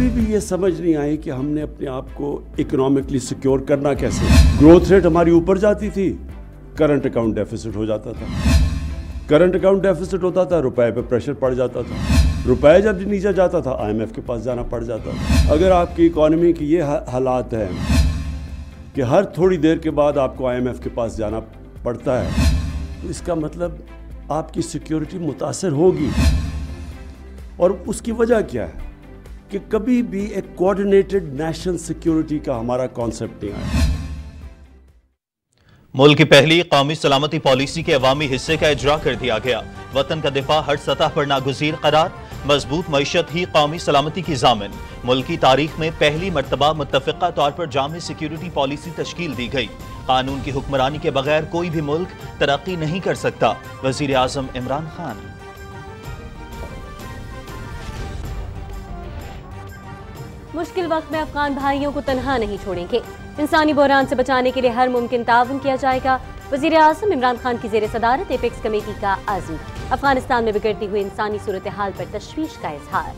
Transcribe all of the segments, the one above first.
بھی یہ سمجھ نہیں آئی کہ ہم نے اپنے آپ کو اکنامکلی سیکیور کرنا کیسے. گروتھ ریٹ ہماری اوپر جاتی تھی, کرنٹ اکاؤنٹ ڈیفیسٹ ہو جاتا تھا. کرنٹ اکاؤنٹ ڈیفیسٹ ہوتا تھا, روپے پہ پریشر پڑ جاتا تھا. روپے جب نیچے جاتا تھا IMF کے پاس جانا پڑ جاتا تھا. اگر آپ کی اکانومی کی یہ حالات ہیں کہ ہر تھوڑی دیر کے بعد آپ کو IMF کے پاس جانا پڑتا ہے, تو اس کا مطلب آپ کی سیکیورٹی متاثر ہوگی. اور اس کی وجہ کیا ہے کہ کبھی بھی ایک کوآرڈینیٹڈ نیشنل سیکیورٹی کا ہمارا کانسیپٹ نہیں آیا. ملک کی پہلی قومی سلامتی پالیسی کے عوامی حصے کا اجرا کر دیا گیا. وطن کا دفاع ہر سطح پر ناگزیر قرار. مضبوط معیشت ہی قومی سلامتی کی ضامن. ملک کی تاریخ میں پہلی مرتبہ متفقہ طور پر جامع سیکیورٹی پالیسی تشکیل دی گئی. قانون کی حکمرانی کے بغیر کوئی بھی ملک ترقی نہیں کر سکتا. وزیر اعظم عمران خان. مشکل وقت میں افغان بھائیوں کو تنہا نہیں چھوڑیں گے. انسانی بحران سے بچانے کے لیے ہر ممکن تعاون کیا جائے گا. وزیر اعظم عمران خان کی زیر صدارت ایپیکس کمیٹی کا عزم. افغانستان میں بگڑتی ہوئی انسانی صورتحال پر تشویش کا اظہار.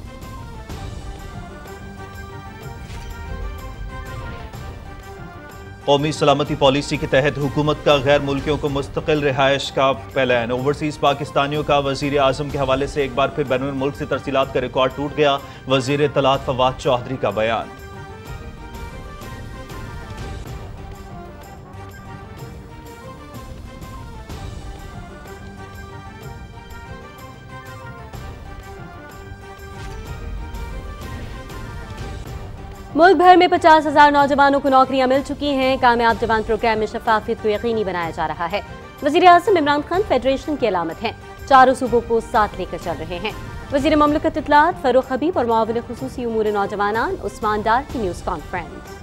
قومی سلامتی پالیسی کے تحت حکومت کا غیر ملکیوں کو مستقل رہائش کا پلان. اوورسیز پاکستانیوں کا وزیر اعظم کے حوالے سے ایک بار پھر بین الملک سے ترسیلات کا ریکارڈ ٹوٹ گیا. وزیر اطلاعات فواد چودھری کا بیان. ملک بھر میں 50,000 نوجوانوں کو نوکریاں مل چکی ہیں. کامیاب جوان پروگرام میں شفافیت کو یقینی بنایا جا رہا ہے. وزیر اعظم عمران خان فیڈریشن کی علامت ہیں. چاروں صوبوں کو ساتھ لے کر چل رہے ہیں. وزیر مملکت اطلاعات فاروق حبیب اور معاون خصوصی امور نوجوانان عثمان ڈار کی نیوز کانفرنس.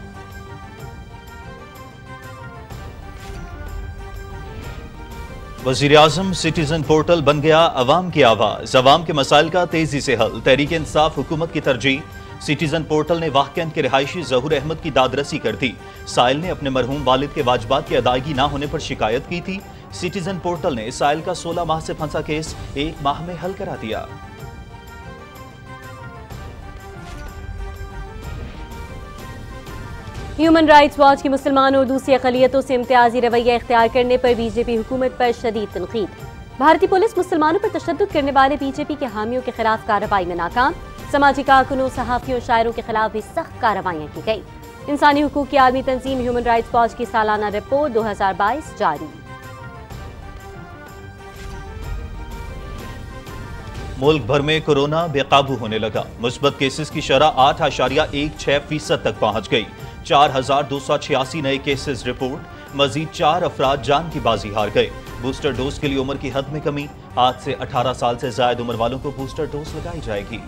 وزیر اعظم سٹیزن پورٹل بن گیا عوام کی آواز. عوام کے مسائل کا تیزی سے حل. تحریک انصاف حکومت کی ترجیح. سٹیزن پورٹل نے واقعین کے رہائشی ظہور احمد کی داد رسی کر دی. سائل نے اپنے مرحوم والد کے واجبات کی ادائیگی نہ ہونے پر شکایت کی تھی. سٹیزن پورٹل نے سائل کا 16 ماہ سے پھنسا کیس 1 ماہ میں حل کرا دیا. ہیومن رائٹس واچ کی مسلمانوں اور دوسری اقلیتوں سے امتیازی رویہ اختیار کرنے پر بی جے پی حکومت پر شدید تنقید. بھارتی پولیس مسلمانوں پر تشدد کرنے والے بی جے پی کے حامیوں کے خلاف کارروائی میں ناکام. سماجی کارکنوں، صحافیوں، شاعروں کے خلاف بھی سخت کارروائیاں کی گئی. انسانی حقوق کی عالمی تنظیم ہیومن رائٹس واچ کی سالانہ رپورٹ 2022 جاری. ملک بھر میں کورونا بے قابو ہونے لگا. مثبت کیسز کی شرح 8.16% تک پہنچ گئی. 4,286 نئے کیسز رپورٹ. مزید 4 افراد جان کی بازی ہار گئے. بوسٹر ڈوز کے لیے عمر کی حد میں کمی. آج سے 18 سال سے زائد عمر والوں کو بوسٹر ڈوز لگائی جائے گی.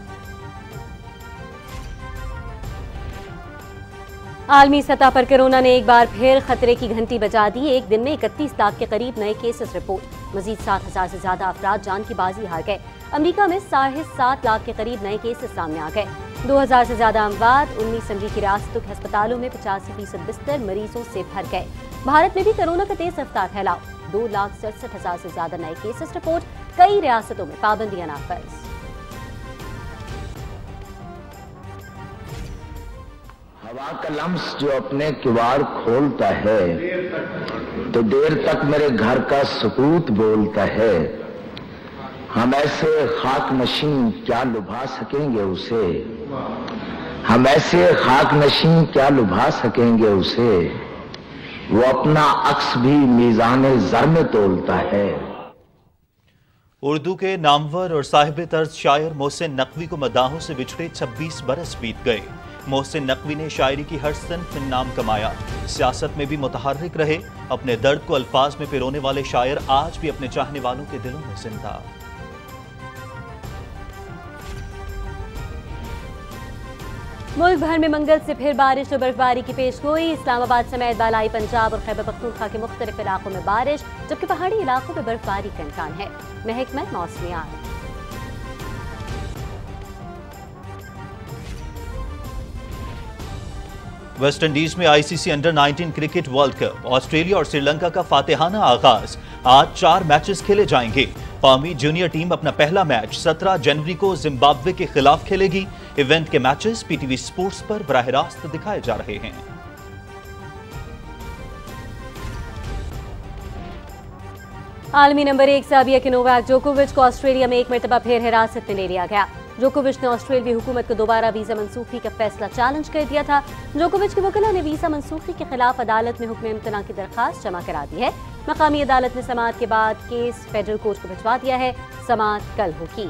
عالمی سطح پر کورونا نے ایک بار پھر خطرے کی گھنٹی بجا دی. ایک دن میں 31 لاکھ کے قریب نئے کیسز رپورٹ. مزید 7,000 سے زیادہ افراد جان کی بازی ہار گئے. امریکہ میں 7.5 لاکھ کے قریب نئے کیسز سامنے آ گئے. 2,000 سے زیادہ اموات. 19 امریکی ریاستوں کے ہسپتالوں میں 85% بستر مریضوں سے بھر گئے. بھارت میں بھی کورونا کا تیز رفتار پھیلاؤ. 2,67,000 سے زیادہ نئے کیسز رپورٹ. کئی ریاستوں میں پابندیاں نافذ. ہوا کا لمس جو اپنے کواڑ کھولتا ہے تو دیر تک میرے گھر کا سکوت بولتا ہے. ہم ایسے خاک نشین کیا لبھا سکیں گے اسے. ہم ایسے خاک نشین کیا لبھا سکیں گے اسے. وہ اپنا عکس بھی میزان زر میں تولتا ہے. اردو کے نامور اور صاحب طرز شاعر محسن نقوی کو مداحوں سے بچھڑے 26 برس بیت گئے. محسن نقوی نے شاعری کی ہر صنف میں نام کمایا. سیاست میں بھی متحرک رہے. اپنے درد کو الفاظ میں پرونے والے شاعر آج بھی اپنے چاہنے والوں کے دلوں میں زندہ. ملک بھر میں منگل سے پھر بارش اور برفباری کی پیشگوئی. اسلام آباد سمیت بالائی پنجاب اور خیبر پختونخوا کے مختلف علاقوں میں بارش، جبکہ پہاڑی علاقوں میں برفباری کا امکان ہے. محکمہ موسمیات. ویسٹ انڈیز میں I C C under 19 cricket world cup. Australia اور سری لنکا کا فاتحانہ آغاز. آج 4 میچز کھیلے جائیں گے. قومی جونیئر ٹیم اپنا پہلا میچ 17 جنوری کو زمبابوے کے خلاف کھیلے گی. ایونٹ کے matches P T V sports پر براہ راست دکھائے جا رہے ہیں۔ عالمی نمبر 1 سابیہ کے نوواک جوکووچ کو آسٹریلیا میں ایک مرتبہ پھر حراست میں لے لیا گیا۔ جوکووچ نے آسٹریلوی حکومت کو دوبارہ ویزا منسوخی کا فیصلہ چیلنج کر دیا تھا۔ جوکووچ کے وکلاء نے ویزا منسوخی کے خلاف عدالت میں حکم امتناع کی درخواست جمع کرا دی ہے۔ مقامی عدالت نے سماعت کے بعد کیس فیڈرل کورٹ کو بھجوا دیا ہے۔ سماعت کل ہوگی۔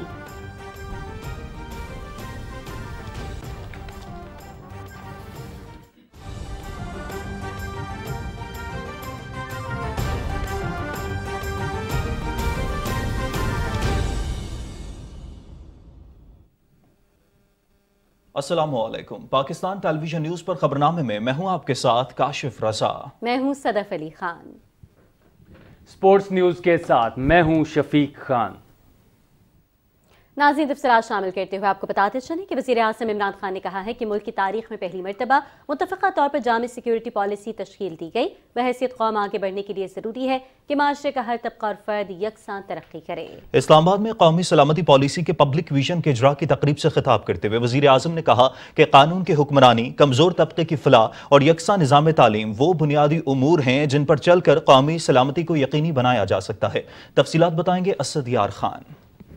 السلام علیکم۔ پاکستان ٹیلی ویژن نیوز پر خبرنامے میں میں ہوں آپ کے ساتھ کاشف رضا۔ میں ہوں صدف علی خان۔ سپورٹس نیوز کے ساتھ میں ہوں شفیق خان۔ ناظرین، تفصیلات شامل کرتے ہوئے آپ کو بتاتے چلیں کہ وزیر اعظم عمران خان نے کہا ہے کہ ملک کی تاریخ میں پہلی مرتبہ متفقہ طور پر جامع سیکیورٹی پالیسی تشکیل دی گئی۔ بحیثیت قوم آگے بڑھنے کے لیے ضروری ہے کہ معاشرے کا ہر طبقہ اور فرد یکساں ترقی کرے۔ اسلام آباد میں قومی سلامتی پالیسی کے پبلک ویژن کے اجراء کی تقریب سے خطاب کرتے ہوئے وزیر اعظم نے کہا کہ قانون کی حکمرانی، کمزور طبقے کی فلاح اور یکساں نظام تعلیم وہ بنیادی امور ہیں جن پر چل کر قومی سلامتی کو یقینی بنایا جا سکتا ہے۔ تفصیلات بتائیں گے اسد یار خان۔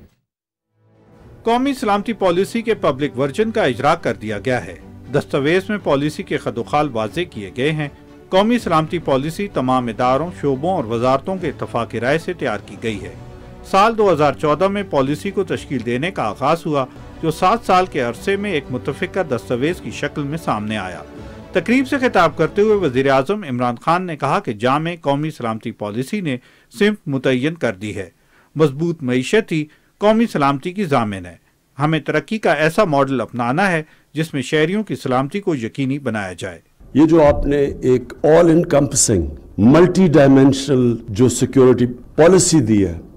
قومی سلامتی پالیسی کے پبلک ورژن کا اجراء کر دیا گیا ہے۔ دستاویز میں پالیسی کے خد و خال واضح کیے گئے ہیں۔ قومی سلامتی پالیسی تمام اداروں، شعبوں اور وزارتوں کے اتفاق رائے سے تیار کی گئی ہے۔ سال 2014 میں پالیسی کو تشکیل دینے کا آغاز ہوا، جو 7 سال کے عرصے میں ایک متفقہ دستاویز کی شکل میں سامنے آیا۔ تقریب سے خطاب کرتے ہوئے وزیر اعظم عمران خان نے کہا کہ جامع قومی سلامتی پالیسی نے سمت متعین کر دی ہے۔ مضبوط معیشت ہی قومی سلامتی کی ضامن ہے۔ ہمیں ترقی کا ایسا ماڈل اپنانا ہے جس میں شہریوں کی سلامتی کو یقینی بنایا جائے۔ یہ جو آپ نے ایک آل انکمپسنگ ملٹی ڈائمینشنل جو سیکیورٹی پالیسی دی ہے،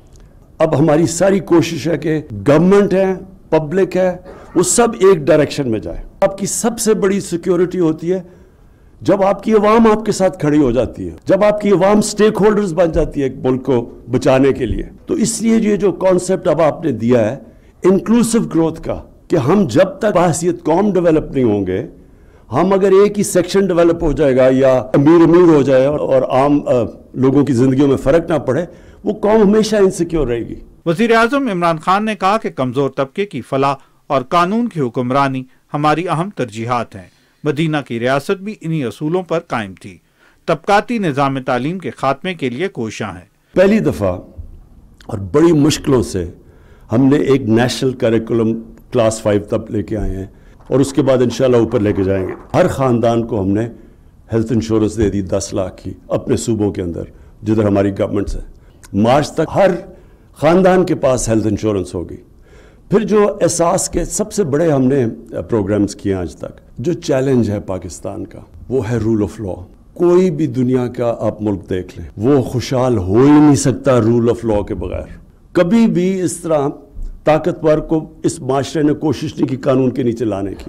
اب ہماری ساری کوشش ہے کہ گورنمنٹ ہے، پبلک ہے، وہ سب ایک ڈائریکشن میں جائے۔ آپ کی سب سے بڑی سیکیورٹی ہوتی ہے جب آپ کی عوام آپ کے ساتھ کھڑی ہو جاتی ہے، جب آپ کی عوام سٹیک ہولڈرز بن جاتی ہے ایک ملک کو بچانے کے لیے۔ تو اس لیے یہ جو کانسیپٹ اب آپ نے دیا ہے انکلوسیو گروتھ کا، کہ ہم جب تک بحیثیت قوم ڈیولپ نہیں ہوں گے، ہم اگر ایک ہی سیکشن ڈیولپ ہو جائے گا یا امیر ہو جائے اور عام لوگوں کی زندگیوں میں فرق نہ پڑے، وہ قوم ہمیشہ انسیکیور رہے گی۔ وزیر اعظم عمران خان نے کہا کہ کمزور طبقے کی فلاح اور قانون کی حکمرانی ہماری اہم ترجیحات ہیں۔ مدینہ کی ریاست بھی انہی اصولوں پر قائم تھی۔ طبقاتی نظام تعلیم کے خاتمے کے لیے کوشاں ہیں۔ پہلی دفعہ اور بڑی مشکلوں سے ہم نے ایک نیشنل کریکولم کلاس 5 تب لے کے آئے ہیں، اور اس کے بعد انشاءاللہ اوپر لے کے جائیں گے۔ ہر خاندان کو ہم نے ہیلتھ انشورنس دے دی 10 لاکھ کی اپنے صوبوں کے اندر جدھر ہماری گورنمنٹس ہے۔ مارچ تک ہر خاندان کے پاس ہیلتھ انشورنس ہوگی۔ پھر جو احساس کے سب سے بڑے ہم نے پروگرامز کیے آج تک، جو چیلنج ہے پاکستان کا وہ ہے رول آف لاء۔ کوئی بھی دنیا کا آپ ملک دیکھ لیں، وہ خوشحال ہو ہی نہیں سکتا رول آف لاء کے بغیر۔ کبھی بھی اس طرح طاقتور کو اس معاشرے نے کوشش نہیں کی قانون کے نیچے لانے کی،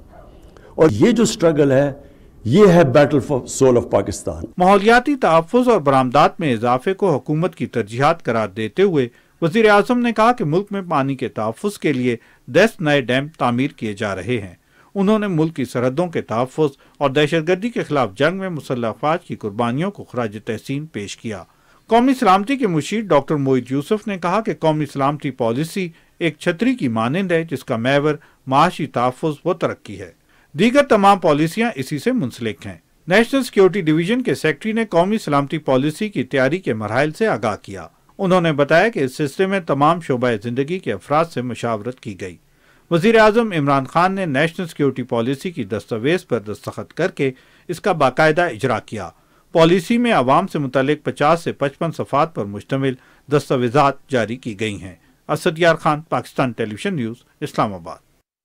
اور یہ جو سٹرگل ہے یہ ہے battle for soul of Pakistan. ماحولیاتی تحفظ اور برآمدات میں اضافے کو حکومت کی ترجیحات قرار دیتے ہوئے وزیر اعظم نے کہا کہ ملک میں پانی کے تحفظ کے لیے 10 نئے ڈیم تعمیر کیے جا رہے ہیں۔ انہوں نے ملک کی سرحدوں کے تحفظ اور دہشت گردی کے خلاف جنگ میں مسلح افواج کی قربانیوں کو خراج تحسین پیش کیا۔ قومی سلامتی کے مشیر ڈاکٹر موعد یوسف نے کہا کہ قومی سلامتی پالیسی ایک چھتری کی مانند ہے جس کا محور معاشی تحفظ و ترقی ہے۔ دیگر تمام پالیسیاں اسی سے منسلک ہیں۔ نیشنل سیکیورٹی ڈویژن کے سیکرٹری نے قومی سلامتی پالیسی کی تیاری کے مراحل سے آگاہ کیا۔ انہوں نے بتایا کہ اس سلسلے میں تمام شعبہ زندگی کے افراد سے مشاورت کی گئی۔ وزیر اعظم عمران خان نے نیشنل سیکیورٹی پالیسی کی دستاویز پر دستخط کر کے اس کا باقاعدہ اجرا کیا۔ پالیسی میں عوام سے متعلق 50 سے 55 صفحات پر مشتمل دستاویزات جاری کی گئی ہیں۔ اسد یار خان، پاکستان ٹیلی ویژن نیوز، اسلام آباد۔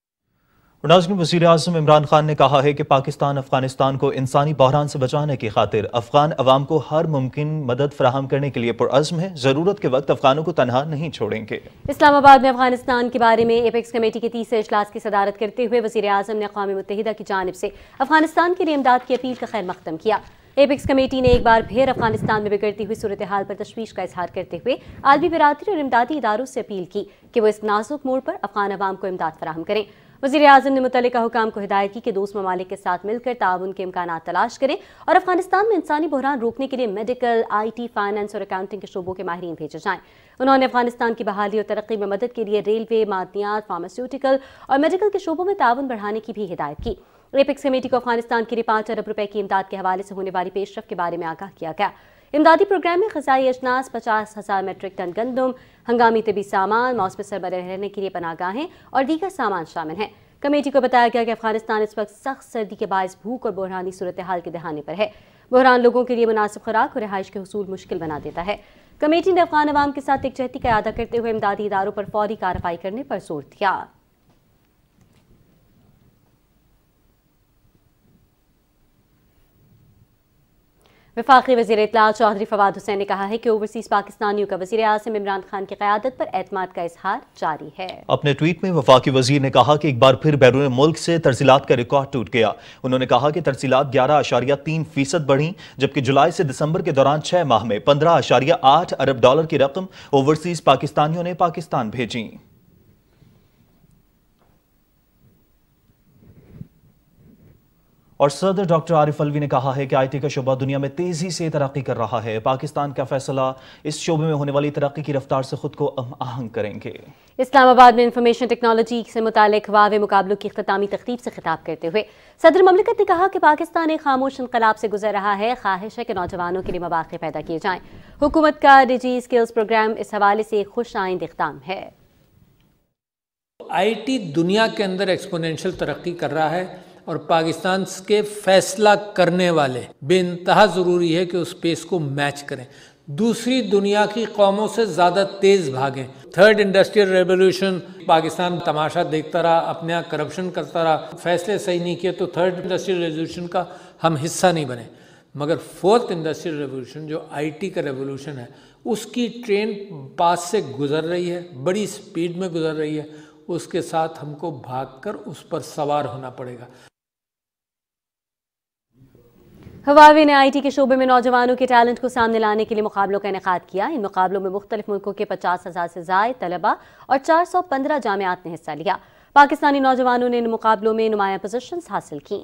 ناظرین، وزیر اعظم عمران خان نے کہا ہے کہ پاکستان افغانستان کو انسانی بحران سے بچانے کی خاطر افغان عوام کو ہر ممکن مدد فراہم کرنے کے لیے پرعزم ہے۔ ضرورت کے وقت افغانوں کو تنہا نہیں چھوڑیں گے۔ اسلام آباد میں افغانستان کے بارے میں ایپیکس کمیٹی کے 30 اجلاس کی صدارت کرتے ہوئے وزیر اعظم نے اقوام متحدہ کی جانب سے افغانستان کے لیے امداد کی اپیل کا خیر مقدم کیا۔ ایپیکس کمیٹی نے ایک بار پھر افغانستان میں بگڑتی ہوئی صورتحال پر تشویش کا اظہار کرتے ہوئے عالمی برادری اور امدادی اداروں سے اپیل کی کہ وہ اس نازک موڑ پر افغان عوام کو امداد فراہم کریں۔ وزیر اعظم نے متعلقہ حکام کو ہدایت کی کہ دوست ممالک کے ساتھ مل کر تعاون کے امکانات تلاش کریں اور افغانستان میں انسانی بحران روکنے کے لیے میڈیکل، IT، فائنانس اور اکاؤنٹنگ کے شعبوں کے ماہرین بھیجے جائیں۔ انہوں نے افغانستان کی بحالی اور ترقی میں مدد کے لیے ریلوے، معدنیات، فارماسیوٹیکل اور میڈیکل کے شعبوں میں تعاون بڑھانے کی بھی ہدایت کی۔ ایپیکس کمیٹی کو افغانستان کے لیے 5 ارب روپے کی امداد کے حوالے سے ہونے والی پیش رفت کے بارے میں آگاہ کیا گیا۔ امدادی پروگرام میں غذائی اجناس، 50,000 میٹرک ٹن گندم، ہنگامی طبی سامان، موسم سربراہ رہنے کے لیے پناہ گاہیں اور دیگر سامان شامل ہیں۔ کمیٹی کو بتایا گیا کہ افغانستان اس وقت سخت سردی کے باعث بھوک اور بحرانی صورتحال کے دہانے پر ہے۔ بحران لوگوں کے لیے مناسب خوراک اور رہائش کے حصول مشکل بنا دیتا ہے۔ کمیٹی نے افغان عوام کے ساتھ یکجہتی کا اعادہ کرتے ہوئے امدادی اداروں پر فوری کارروائی کرنے پر زور دیا۔ وفاقی وزیر اطلاعات چودھری فواد حسین نے کہا ہے کہ اوورسیز پاکستانیوں کا وزیر اعظم عمران خان کی قیادت پر اعتماد کا اظہار جاری ہے۔ اپنے ٹویٹ میں وفاقی وزیر نے کہا کہ ایک بار پھر بیرون ملک سے ترسیلات کا ریکارڈ ٹوٹ گیا۔ انہوں نے کہا کہ ترسیلات 11.3% بڑھیں، جبکہ جولائی سے دسمبر کے دوران 6 ماہ میں 15.8 ارب ڈالر کی رقم اوورسیز پاکستانیوں نے پاکستان بھیجیں۔ اور صدر ڈاکٹر عارف الوی نے کہا ہے کہ IT کا شعبہ دنیا میں تیزی سے ترقی کر رہا ہے۔ پاکستان کا فیصلہ اس شعبے میں ہونے والی ترقی کی رفتار سے خود کو ہم آہنگ کریں گے۔ اسلام آباد میں انفارمیشن ٹیکنالوجی سے متعلق واوے مقابلوں کی اختتامی تقریب سے خطاب کرتے ہوئے صدر مملکت نے کہا کہ پاکستان ایک خاموش انقلاب سے گزر رہا ہے۔ خواہش ہے کہ نوجوانوں کے لیے مواقع پیدا کیے جائیں۔ حکومت کا ڈیجی اسکلز پروگرام اس حوالے سے ایک خوش آئند اقدام ہے۔ IT دنیا کے اندر ایکسپونینشل ترقی کر رہا ہے اور پاکستان کے فیصلہ کرنے والے بے انتہا ضروری ہے کہ اس پیس کو میچ کریں، دوسری دنیا کی قوموں سے زیادہ تیز بھاگیں۔ 3rd انڈسٹریل ریولوشن، پاکستان تماشا دیکھتا رہا، اپنے یہاں کرپشن کرتا رہا، فیصلے صحیح نہیں کیے تو 3rd انڈسٹریل ریولوشن کا ہم حصہ نہیں بنے، مگر 4th انڈسٹریل ریولوشن جو IT کا ریولوشن ہے اس کی ٹرین پاس سے گزر رہی ہے، بڑی سپیڈ میں گزر رہی ہے، اس کے ساتھ ہم کو بھاگ کر اس پر سوار ہونا پڑے گا۔ ہواوے نے IT کے شعبے میں نوجوانوں کے ٹیلنٹ کو سامنے لانے کے لیے مقابلوں کا انعقاد کیا۔ ان مقابلوں میں مختلف ملکوں کے 50,000 سے زائد طلباء اور 415 جامعات نے حصہ لیا۔ پاکستانی نوجوانوں نے ان مقابلوں میں نمایاں پوزیشنز حاصل کیں۔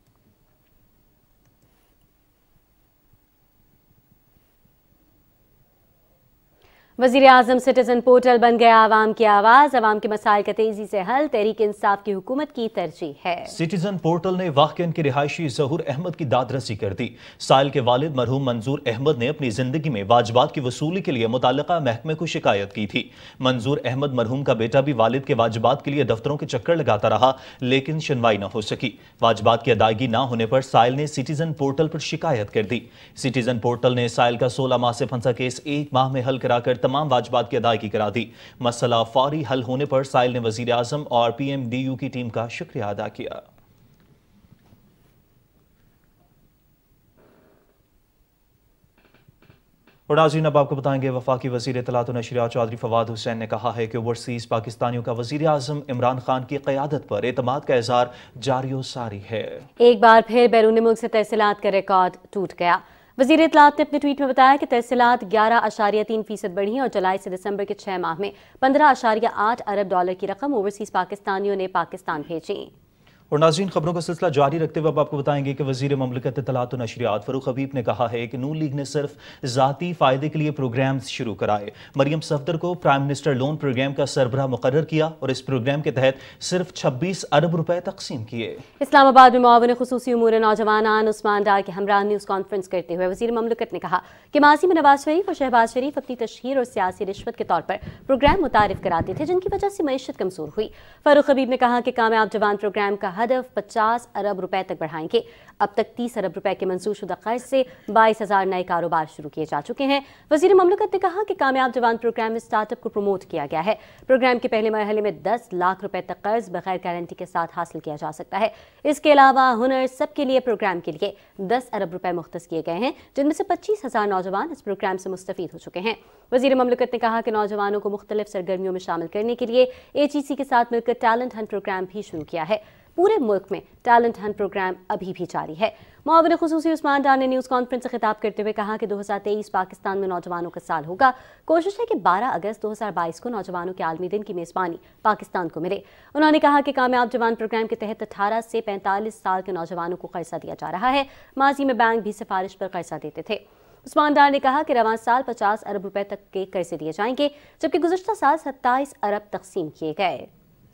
وزیر اعظم سٹیزن پورٹل بن گیا عوام کی آواز، عوام کے مسائل کا تیزی سے حل تحریک انصاف کی حکومت کی ترجیح ہے۔ سٹیزن پورٹل نے واقعین کے رہائشی ظہور احمد کی داد رسی کر دی۔ سائل کے والد مرحوم منظور احمد نے اپنی زندگی میں واجبات کی وصولی کے لیے متعلقہ محکمے کو شکایت کی تھی۔ منظور احمد مرحوم کا بیٹا بھی والد کے واجبات کے لیے دفتروں کے چکر لگاتا رہا، لیکن سنوائی نہ ہو سکی۔ واجبات کی ادائیگی نہ ہونے پر سائل نے سٹیزن پورٹل پر شکایت کر دی۔ سٹیزن پورٹل نے سائل کا 16 ماہ سے پھنسا کیس 1 ماہ میں حل کرا کر تمام واجبات کی ادائیگی کرا دی۔ مسئلہ فوری حل ہونے پر سائل نے وزیر اعظم اور PMDU کی ٹیم کا شکریہ ادا کیا۔ اور ناظرین اب آپ کو بتائیں گے وفاقی وزیر اطلاعات و نشریات چودھری فواد حسین نے کہا ہے کہ اوورسیز پاکستانیوں کا وزیر اعظم عمران خان کی قیادت پر اعتماد کا اظہار جاری و ساری ہے۔ ایک بار پھر بیرون ملک سے ترسیلات کا ریکارڈ ٹوٹ گیا۔ وزیر اطلاعات نے اپنے ٹویٹ میں بتایا کہ ترسیلات 11.3% بڑھی اور جولائی سے دسمبر کے 6 ماہ میں 15.8 ارب ڈالر کی رقم اوورسیز پاکستانیوں نے پاکستان بھیجی۔ اور ناظرین خبروں کا سلسلہ جاری رکھتے ہوئے اب آپ کو بتائیں گے کہ وزیر مملکت اطلاعات و نشریات فاروق حبیب نے کہا ہے کہ نون لیگ نے صرف ذاتی فائدے کے لیے پروگرامز شروع کرائے۔ مریم صفدر کو پرائم منسٹر لون پروگرام کا سربراہ مقرر کیا اور اس پروگرام کے تحت صرف 26 ارب روپے تقسیم کیے۔ اسلام آباد میں معاون خصوصی امور نوجوان عثمان ڈار کے ہمراہ نیوز کانفرنس کرتے ہوئے وزیر مملکت نے کہا کہ ماضی میں نواز شریف اور شہباز شریف اپنی تشہیر اور سیاسی رشوت کے طور پر پروگرام متعارف کراتے تھے، جن کی وجہ سے معیشت کمزور ہوئی۔ فاروق حبیب نے کہا کہ کامیاب جوان پروگرام کا ہدف 50 ارب روپے تک بڑھائیں گے۔ اب تک 30 ارب روپے کے منظور شدہ قرض سے 22,000 نئے کاروبار شروع کیے جا چکے ہیں۔ وزیر مملکت نے کہا کہ کامیاب جوان پروگرام میں اسٹارٹ اپ کو پروموٹ کیا گیا ہے۔ پروگرام کے پہلے مرحلے میں 10 لاکھ روپے تک قرض بغیر گارنٹی کے ساتھ حاصل کیا جا سکتا ہے۔ اس کے علاوہ ہنر سب کے لیے پروگرام کے لیے 10 ارب روپے مختص کیے گئے ہیں، جن میں سے 25,000 نوجوان اس پروگرام سے مستفید ہو چکے ہیں۔ وزیر مملکت نے کہا کہ نوجوانوں کو مختلف سرگرمیوں میں شامل کرنے کے لیے HEC کے ساتھ مل کر ٹیلنٹ ہنٹ پروگرام بھی شروع کیا ہے۔ पूरे मुल्क में टैलेंट हंट प्रोग्राम अभी भी जारी है। मुआविन खुसूसी उस्मान डार ने न्यूज़ कॉन्फ्रेंस से खिताब करते हुए कहा कि 2023 पाकिस्तान में नौजवानों का साल होगा। कोशिश है कि 12 अगस्त 2022 को नौजवानों के आलमी दिन की मेज़बानी पाकिस्तान को मिले। उन्होंने कहा कि कामयाब जवान प्रोग्राम के तहत 18 से 45 साल के नौजवानों को कर्जा दिया जा रहा है। माजी में बैंक भी सिफारिश पर कर्जा देते थे। उस्मान डार ने कहा कि रवां साल 50 अरब रुपए तक के कर्जे दिए जाएंगे, जबकि गुज़श्ता साल 27 अरब तकसीम किए गए।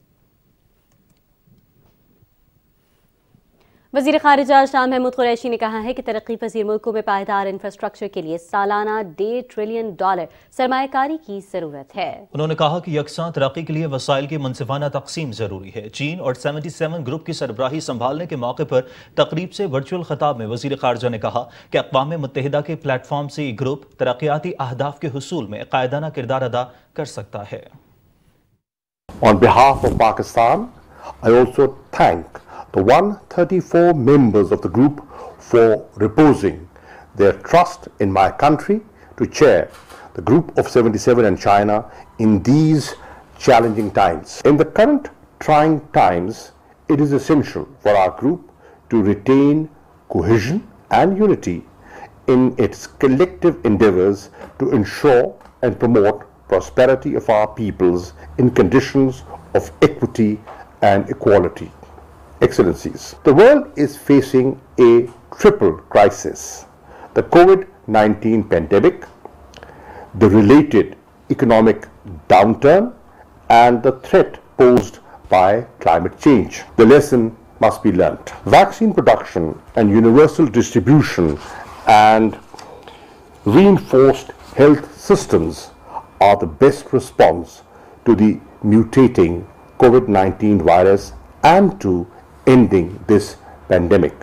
वज़ीर ख़ारिजा शाह महमूद कुरैशी ने कहा है कि तरक्की पज़ीर मुल्कों में पायदार इंफ्रास्ट्रक्चर के लिए सालाना $1.5 ट्रिलियन सरमायाकारी की ज़रूरत है। उन्होंने कहा कि यकसां तरक्की के लिए वसाइल की मुनसिफाना तकसीम ज़रूरी है। चीन और 77 ग्रुप की सरबराही संभालने के मौके पर तकरीब से वर्चुअल खिताब में वज़ीर ख़ारिजा ने कहा कि अक़वाम मुत्तहिदा के प्लेटफॉर्म से ये ग्रुप तरक्याती अहदाफ के हुसूल में कायदाना किरदार अदा कर सकता है। On behalf of Pakistan, I also thank the 134 members of the group for reposing their trust in my country to chair the group of 77 and China in these challenging times. In the current trying times, it is essential for our group to retain cohesion and unity in its collective endeavors to ensure and promote prosperity of our peoples in conditions of equity and equality. Excellencies, the world is facing a triple crisis: the COVID-19 pandemic, the related economic downturn, and the threat posed by climate change. The lesson must be learnt. Vaccine production and universal distribution and reinforced health systems are the best response to the mutating COVID-19 virus and to ending this pandemic.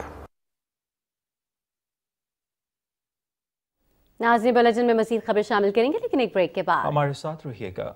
नाज़रीन, bulletin में मज़ीद खबर शामिल करेंगे, लेकिन एक break के बाद हमारे साथ रहिएगा।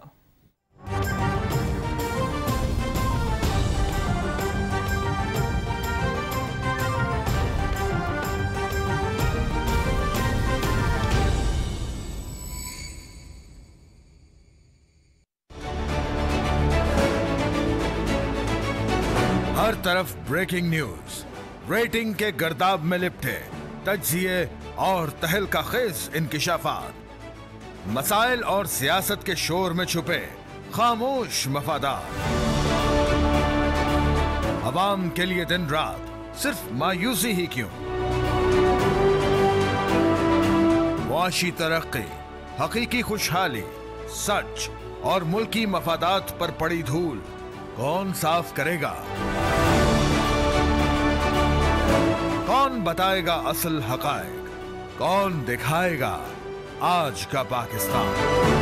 हर तरफ ब्रेकिंग न्यूज, रेटिंग के गर्दाब में लिपटे तज्जिए और तहलका खेज इंकिशाफात, मसाइल और सियासत के शोर में छुपे खामोश मफादात, अवाम के लिए दिन रात सिर्फ मायूसी ही क्यों। मुआशी तरक्की, हकीकी खुशहाली, सच और मुल्की मफादात पर पड़ी धूल कौन साफ करेगा? कौन बताएगा असल हकायक? कौन दिखाएगा आज का पाकिस्तान?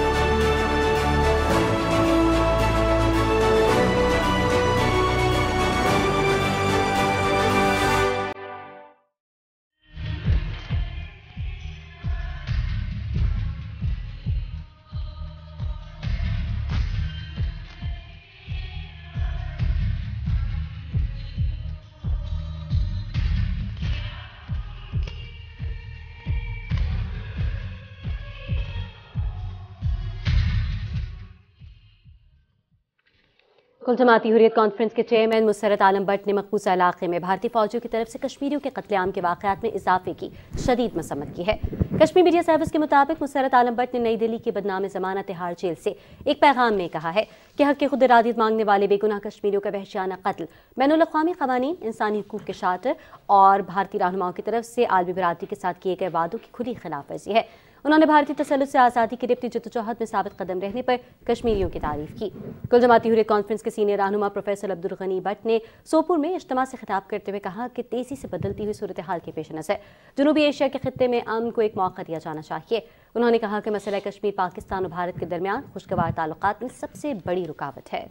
कुल जमाती हुर्रियत कॉन्फ्रेंस के चेयरमैन मुसर्रत आलम भट्ट ने मकबूजा इलाके में भारतीय फौजियों की तरफ से कश्मीरियों के कत्लेआम के वाक़यात में इजाफे की शदीद मसम्मत की है। कश्मीर मीडिया सर्विस के मुताबिक मुसर्रत आलम भट्ट ने नई दिल्ली की बदनाम ज़मानत तिहाड़ जेल से एक पैगाम में कहा है कि हक़ खुद इरादियत मांगने वाले बेगुनाह कश्मीरियों का वहशियाना कत्ल बैनुल अक़वामी क़वानीन, इंसानी हुकूक़ के शातिर और भारतीय रहनुमाओं की तरफ से आलमी बिरादरी के साथ किए गए वादों की खुली खिलाफ वर्जी है। उन्होंने भारतीय तसल्लुत से आज़ादी की लिपटी जद्दोजहद में साबित कदम रहने पर कश्मीरियों की तारीफ की। कुल जमाती हुर्रियत कॉन्फ्रेंस के सीनियर रहनुमा प्रोफेसर अब्दुल गनी भट्ट ने सोपुर में इज्तिमा से खिताब करते हुए कहा कि तेजी से बदलती हुई सूरत हाल के पेश नज़र जनूबी एशिया के खित्ते में अमन को एक मौका दिया जाना चाहिए। उन्होंने कहा कि मसला कश्मीर पाकिस्तान और भारत के दरमियान खुशगवार ताल्लुकात में सबसे बड़ी रुकावट है।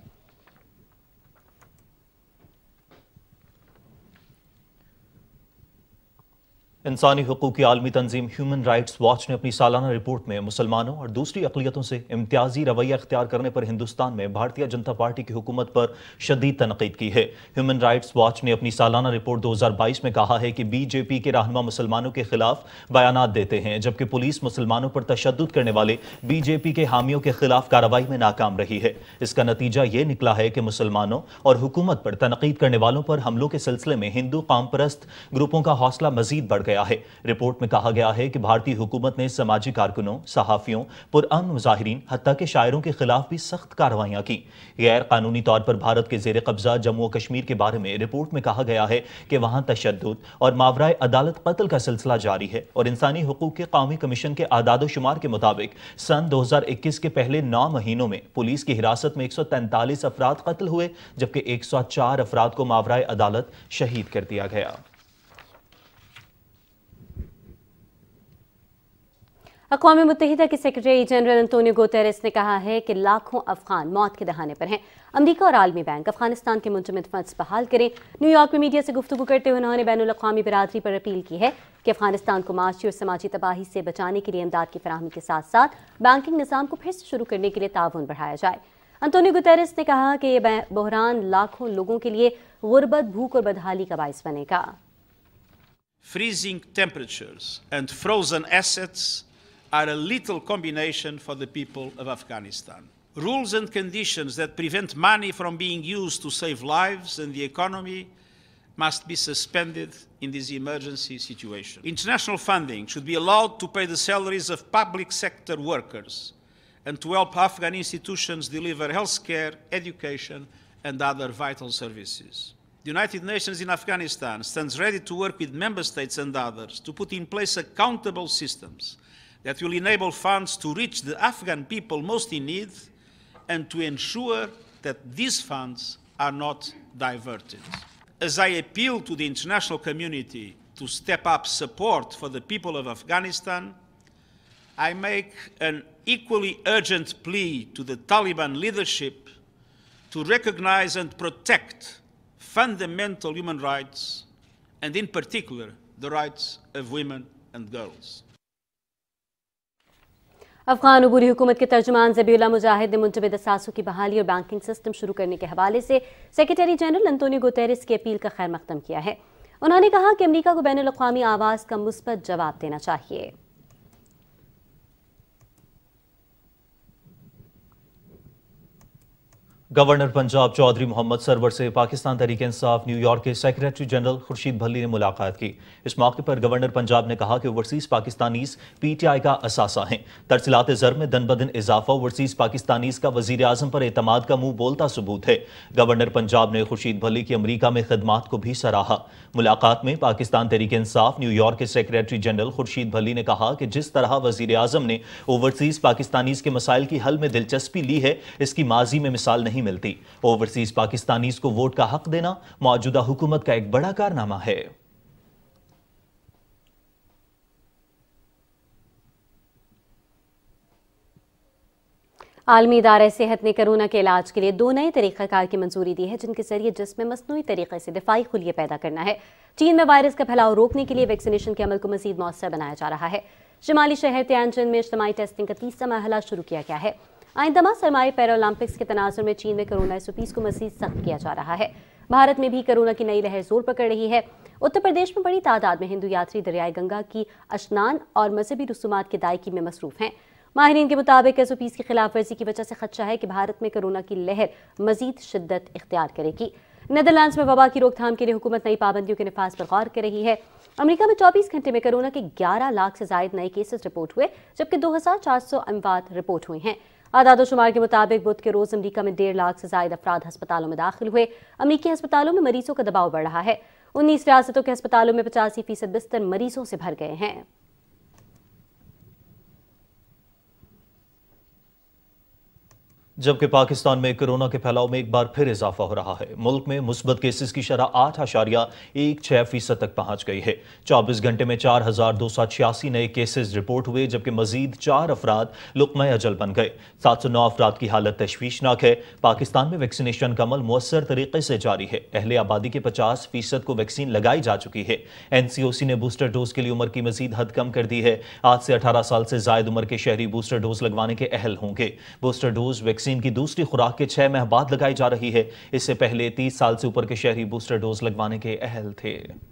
इंसानी हुकूक की आलमी तंजीम ह्यूमन राइट्स वॉच ने अपनी सालाना रिपोर्ट में मुसलमानों और दूसरी अक़लियतों से इम्तियाजी रवैया इख्तियार करने पर हिंदुस्तान में भारतीय जनता पार्टी की हुकूमत पर शदीद तनकीद की है। ह्यूमन राइट्स वॉच ने अपनी सालाना रिपोर्ट 2022 में कहा है कि बीजेपी के रहनुमा मुसलमानों के खिलाफ बयानात देते हैं, जबकि पुलिस मुसलमानों पर तशद्दुद करने वाले बीजेपी के हामियों के खिलाफ कार्रवाई में नाकाम रही है। इसका नतीजा ये निकला है कि मुसलमानों और हुकूमत पर तनकीद करने वालों पर हमलों के सिलसिले में हिंदू कौमपरस्त ग्रुपों का हौसला मजीद बढ़ गया है। रिपोर्ट में कहा गया है कि भारतीय हुकूमत ने समाजी कारकुनों, सहाफियों, पुरअमन मुजाहिरीन, हत्ता के शायरों के खिलाफ भी सख्त कार्रवाइयां की। गैर कानूनी तौर पर भारत के जेर कब्जा जम्मू और कश्मीर के बारे में रिपोर्ट में कहा गया है कि वहां तशद्दुद और मावराए अदालत कत्ल का सिलसिला जारी है और इंसानी हुकूक के कौमी कमीशन के आदाद शुमार के मुताबिक सन 2021 के पहले 9 महीनों में पुलिस की हिरासत में 143 अफराद कत्ल हुए, जबकि 104 अफराद को मावराए अदालत शहीद कर दिया गया। अक़वाम मुत्तहिदा के सेक्रेटरी जनरल अंतोनियो गुतेरेस ने कहा है कि लाखों अफगान मौत के दहाने पर हैं। अमरीका और आलमी बैंक अफगानिस्तान के मुंजमद फंड्स बहाल करें। न्यूयॉर्क में मीडिया से गुफ्तगू करते हुए उन्होंने बैनुल अक़वामी बिरादरी पर अपील की है कि अफगानिस्तान को माशी और समाजी तबाही से बचाने के लिए इमदाद की फराहमी के साथ साथ बैंकिंग निज़ाम को फिर से शुरू करने के लिए ताउन बढ़ाया जाए। अंतोनियो गुतेरेस ने कहा कि यह बहरान लाखों लोगों के लिए गुर्बत, भूख और बदहाली का बाइस बनेगा। Freezing temperatures and frozen assets are a lethal combination for the people of Afghanistan. Rules and conditions that prevent money from being used to save lives and the economy must be suspended in this emergency situation. International funding should be allowed to pay the salaries of public sector workers and to help Afghan institutions deliver health care, education, and other vital services. The United Nations in Afghanistan stands ready to work with member states and others to put in place accountable systems that will enable funds to reach the Afghan people most in need and to ensure that these funds are not diverted. As I appeal to the international community to step up support for the people of Afghanistan, I make an equally urgent plea to the Taliban leadership to recognize and protect fundamental human rights, and in particular, the rights of women and girls. Afghan अबूरी हुकूमत के तर्जुमान ज़बीउल्लाह मुजाहिद ने मुंजमद असासों की बहाली और banking system शुरू करने के हवाले से सेक्रेटरी जनरल अंतोनियो गुतेरेस की अपील का खैर मकदम किया है। उन्होंने कहा कि अमरीका को बैनुल अक़वामी आवाज़ का मुस्बत जवाब देना चाहिए। गवर्नर पंजाब चौधरी मोहम्मद सरवर से पाकिस्तान तहरीक इंसाफ न्यूयॉर्क York secretary general Khurshid Bhalli ने मुलाकात की। इस मौके पर गवर्नर पंजाब ने कहा कि ओवरसीज़ पाकिस्तानीज़ PTI का असासा हैं। तरसीलात ज़र में दिन ब दिन इजाफा ओवरसीज़ पाकिस्तानीज़ का वज़ीर आज़म पर एतमाद का मुंह बोलता सबूत है। गवर्नर पंजाब ने खुर्शीद भल्ली की अमरीका में खिदमात को भी सराहा। मुलाकात में पाकिस्तान तहरीक इंसाफ न्यूयॉर्क York secretary general Khurshid Bhalli ने कहा कि जिस तरह वज़ीर आज़म ने ओवरसीज़ पाकिस्तानीज़ के मसाइल की हल में दिलचस्पी ली है, इसकी माजी में मिसाल नहीं मिलती। ओवरसीज पाकिस्तानीज को वोट का हक देना मौजूदा हुकूमत का एक बड़ा कारनामा है। आलमी इदारा सेहत ने कोरोना के इलाज के लिए 2 नए तरीक़ाकार की मंजूरी दी है, जिनके जरिए जिस्म में मसनूई तरीके से दिफाई खुलिये पैदा करना है। चीन में वायरस का फैलाव रोकने के लिए वैक्सीनेशन के अमल को मजीद मौसर बनाया जा रहा है। शिमाली शहर तियानजिन में इज्तिमाई टेस्टिंग का 3रा मरहला शुरू किया गया है। आइंदा माह सरमाए पैरालंपिक्स के तनाजुर में चीन में कोरोना SOPs को मजीद सख्त किया जा रहा है। भारत में भी कोरोना की नई लहर जोर पकड़ रही है। उत्तर प्रदेश में बड़ी तादाद में हिंदू यात्री दरियाए गंगा की स्नान और मजहबी रसूमात की अदायगी में मसरूफ हैं। माहिरीन के मुताबिक SOPs की खिलाफ वर्जी की वजह से खदशा है कि भारत में कोरोना की लहर मजीद शिद्दत इख्तियार करेगी। नीदरलैंड्स में वबा की रोकथाम के लिए हुकूमत नई पाबंदियों के नफाज पर गौर कर रही है। अमेरिका में 24 घंटे में कोरोना के 11 लाख से जायद नए केसेस रिपोर्ट हुए, जबकि 2400 अमवात रिपोर्ट हुई हैं। आदाद शुमार के मुताबिक बुध के रोज अमरीका में 1.5 लाख से जायद अफराद अस्पतालों में दाखिल हुए। अमरीकी अस्पतालों में मरीजों का दबाव बढ़ रहा है। 19 रियासतों के अस्पतालों में 85% बिस्तर मरीजों से भर गए हैं। جبکہ پاکستان میں کورونا کے پھیلاؤ میں ایک بار پھر اضافہ ہو رہا ہے۔ ملک میں مثبت کیسز کی شرح 8.16% تک پہنچ گئی ہے۔ 24 گھنٹے میں 4286 نئے کیسز رپورٹ ہوئے، جبکہ مزید 4 افراد لقمہ اجل بن گئے۔ 709 افراد کی حالت تشویشناک ہے۔ پاکستان میں ویکسینیشن کا عمل مؤثر طریقے سے جاری ہے۔ اہل آبادی کے 50% کو ویکسین لگائی جا چکی ہے۔ NCOC نے بوسٹر ڈوز کے لیے عمر کی مزید حد کم کر دی ہے۔ آج سے 18 سال سے زائد عمر کے شہری بوسٹر ڈوز لگوانے کے اہل ہوں گے۔ بوسٹر ڈوز ویکسین کی دوسری خوراک کے 6 ماہ بعد لگائی جا رہی ہے۔ اس سے پہلے 30 سال سے اوپر کے شہری بوسٹر ڈوز لگوانے کے اہل تھے۔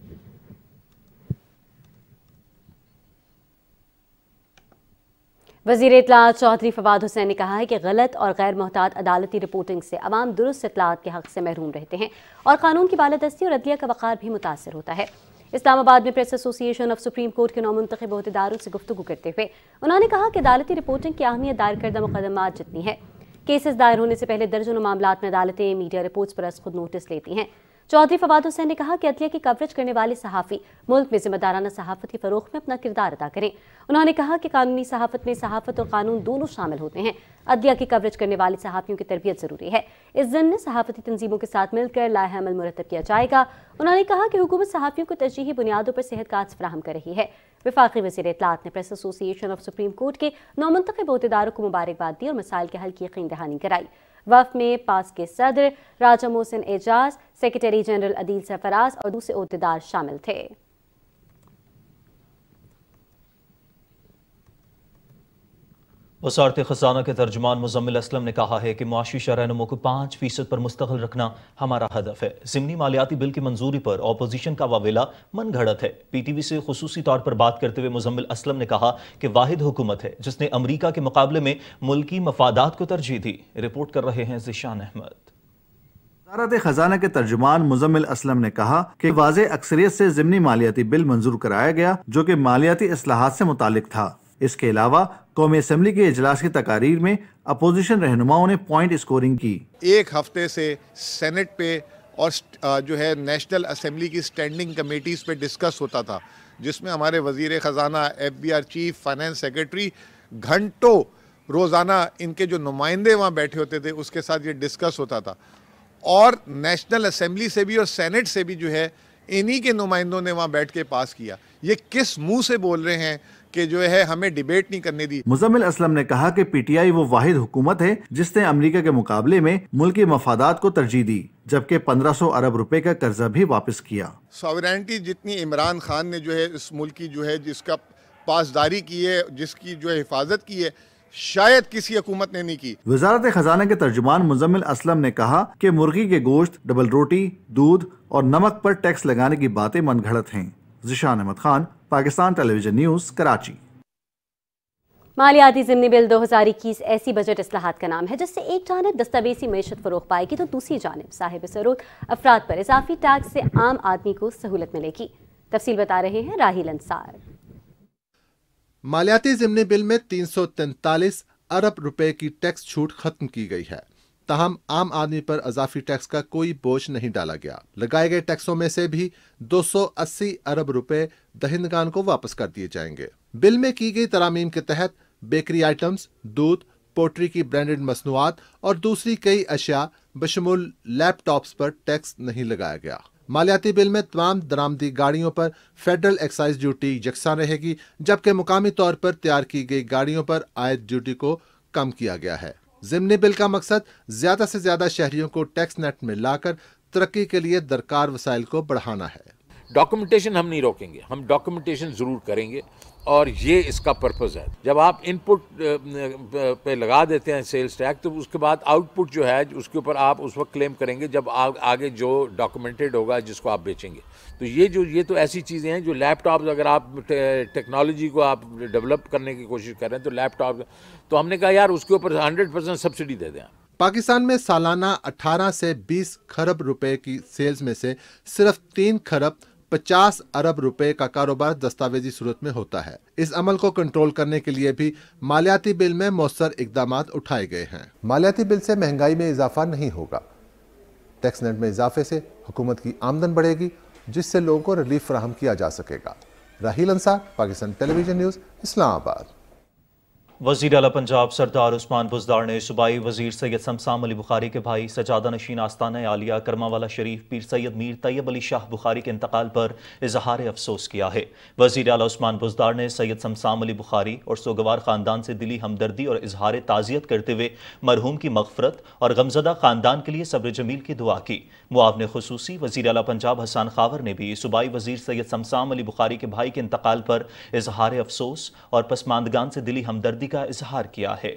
وزیر اطلاعات چودھری فواد حسین نے کہا ہے کہ غلط اور غیر محتاط عدالتی رپورٹنگ سے عوام درست اطلاعات کے حق سے محروم رہتے ہیں اور قانون کی بالادستی اور عدلیہ کا وقار بھی متاثر ہوتا ہے۔ اسلام آباد میں پریس ایسوسی ایشن آف سپریم کورٹ کے نومنتخب عہدیداروں سے گفتگو کرتے ہوئے انہوں نے کہا کہ عدالتی رپورٹنگ کی اہمیت دائر کردہ مقدمات جتنی ہے۔ کیسز دائر ہونے سے پہلے درجنوں معاملات میں عدالتیں میڈیا رپورٹس پر از خود نوٹس لیتی ہیں۔ چودھری فواد حسین نے کہا کہ عدلیہ کی کوریج کرنے والے صحافی ملک میں ذمہ دارانہ صحافت کی فروغ میں اپنا کردار ادا کریں۔ انہوں نے کہا کہ قانونی صحافت میں صحافت اور قانون دونوں شامل ہوتے ہیں۔ عدلیہ کی کوریج کرنے والے صحافیوں کی تربیت ضروری ہے۔ اس ضمن صحافتی تنظیموں کے ساتھ مل کر لائحہ عمل مرتب کیا جائے گا۔ انہوں نے کہا کہ حکومت صحافیوں کو ترجیحی بنیادوں پر صحت کارڈز فراہم کر رہی ہے۔ وفاقی وزیر اطلاعات نے پریس ایسوسی ایشن آف سپریم کورٹ کے نومنتخب عہدیداروں کو مبارکباد دی اور مسائل کے حل کی یقین دہانی کرائی۔ وفد میں پاس کے صدر راجہ محسن اعجاز، سیکریٹری جنرل عدیل سرفراز اور دوسرے عہدیدار شامل تھے۔ وزارت خزانہ کے ترجمان مزمل اسلم نے کہا ہے کہ معاشی شرح نمو کو 5% پر مستقل رکھنا ہمارا ہدف ہے۔ ضمنی مالیاتی بل کی منظوری پر اپوزیشن کا واویلا من گھڑت ہے۔ پی ٹی وی سے خصوصی طور پر بات کرتے ہوئے مزمل اسلم نے کہا کہ واحد حکومت ہے جس نے امریکہ کے مقابلے میں ملکی مفادات کو ترجیح دی۔ رپورٹ کر رہے ہیں ذیشان احمد۔ وزارت خزانہ کے ترجمان مزمل اسلم نے کہا کہ واضح اکثریت سے ضمنی مالیاتی بل منظور کرایا گیا جو کہ مالیاتی اصلاحات سے متعلق تھا۔ اس کے علاوہ قومی اسمبلی کے اجلاس کی تقاریر میں اپوزیشن رہنماؤں نے پوائنٹ اسکورنگ کی۔ ایک ہفتے سے سینٹ پہ اور جو ہے نیشنل اسمبلی کی سٹینڈنگ کمیٹیز پہ ڈسکس ہوتا تھا، جس میں ہمارے وزیر خزانہ، FBR چیف، فائنانس سیکرٹری گھنٹوں روزانہ ان کے جو نمائندے وہاں بیٹھے ہوتے تھے اس کے ساتھ یہ ڈسکس ہوتا تھا، اور نیشنل اسمبلی سے بھی اور سینٹ سے بھی جو ہے انہی کے نمائندوں نے وہاں بیٹھ کے پاس کیا۔ یہ کس منہ سے بول رہے ہیں کہ جو ہے ہمیں ڈیبیٹ نہیں کرنے دی۔ مزمل اسلم نے کہا کہ پی ٹی آئی وہ واحد حکومت ہے جس نے امریکہ کے مقابلے میں ملکی مفادات کو ترجیح دی، جبکہ 1500 ارب روپے کا قرضہ بھی واپس کیا۔ ساورینٹی جتنی عمران خان نے جو ہے اس ملک کی جو ہے جس کا پاسداری کی ہے، جس کی جو ہے حفاظت کی ہے، شاید کسی حکومت نے نہیں کی۔ وزارت خزانہ کے ترجمان مزمل اسلم نے کہا کہ مرغی کے گوشت، ڈبل روٹی، دودھ اور نمک پر ٹیکس لگانے کی باتیں من گھڑت ہیں۔ ذیشان احمد خان، پاکستان ٹیلی ویژن نیوز، کراچی۔ مالیاتی ضمنی بل 2021 ایسی بجٹ اصلاحات کا نام ہے جس سے ایک جانب دستاویزی معیشت فروغ پائے گی تو دوسری جانب صاحب ثروت افراد پر اضافی ٹیکس سے عام آدمی کو سہولت ملے گی۔ تفصیل بتا رہے ہیں راہیل انصار۔ مالیاتی ضمنی بل میں 343 ارب روپے کی ٹیکس چھوٹ ختم کی گئی ہے، تاہم عام آدمی پر اضافی ٹیکس کا کوئی بوجھ نہیں ڈالا گیا۔ لگائے گئے ٹیکسوں میں سے بھی 280 ارب روپے دہندگان کو واپس کر دیے جائیں گے۔ بل میں کی گئی ترامیم کے تحت بیکری آئٹمز، دودھ، پوٹری کی برانڈڈ مصنوعات اور دوسری کئی اشیاء بشمول لیپ ٹاپس پر ٹیکس نہیں لگایا گیا۔ مالیاتی بل میں تمام درآمدی گاڑیوں پر فیڈرل ایکسائز ڈیوٹی یکساں رہے گی، جبکہ مقامی طور پر تیار کی گئی گاڑیوں پر عائد ڈیوٹی کو کم کیا گیا ہے۔ ضمنی بل کا مقصد زیادہ سے زیادہ شہریوں کو ٹیکس نیٹ میں لا کر ترقی کے لیے درکار وسائل کو بڑھانا ہے۔ ڈاکومنٹیشن ہم نہیں روکیں گے، ہم ڈاکومنٹیشن ضرور کریں گے، اور یہ اس کا پرپز ہے۔ جب آپ ان پٹ پہ لگا دیتے ہیں سیلز ٹیکس، تو اس کے بعد آؤٹ پٹ جو ہے اس کے اوپر آپ اس وقت کلیم کریں گے جب آگے جو ڈاکومنٹڈ ہوگا جس کو آپ بیچیں گے۔ تو یہ تو ایسی چیزیں ہیں جو لیپ ٹاپس، اگر آپ ٹیکنالوجی کو آپ ڈیولپ کرنے کی کوشش کر رہے ہیں تو لیپ ٹاپ، تو ہم نے کہا یار اس کے اوپر 100% سبسڈی دے دیں۔ پاکستان میں سالانہ 18 سے 20 کھرب روپے کی سیلز میں سے صرف 3 کھرب 50 ارب روپے کا کاروبار دستاویزی صورت میں ہوتا ہے۔ اس عمل کو کنٹرول کرنے کے لیے بھی مالیاتی بل میں مؤثر اقدامات اٹھائے گئے ہیں۔ مالیاتی بل سے مہنگائی میں اضافہ نہیں ہوگا۔ ٹیکس نیٹ میں اضافے سے حکومت کی آمدن بڑھے گی، جس سے لوگوں کو ریلیف فراہم کیا جا سکے گا۔ راہیل انصار، پاکستان ٹیلی ویژن نیوز، اسلام آباد۔ وزیر اعلیٰ پنجاب سردار عثمان بزدار نے صوبائی وزیر سید شمسام علی بخاری کے بھائی سجادہ نشین آستانہ عالیہ کرما والا شریف پیر سید میر طیب علی شاہ بخاری کے انتقال پر اظہار افسوس کیا ہے۔ وزیر اعلیٰ عثمان بزدار نے سید شمسام علی بخاری اور سوگوار خاندان سے دلی ہمدردی اور اظہار تعزیت کرتے ہوئے مرحوم کی مغفرت اور غمزدہ خاندان کے لیے صبر جمیل کی دعا کی۔ معاون خصوصی وزیر اعلیٰ پنجاب حسان خاور نے بھی صوبائی وزیر سید شمسام علی بخاری کے بھائی کے انتقال پر اظہار افسوس اور پسماندگان سے دلی ہمدردی کا اظہار کیا ہے۔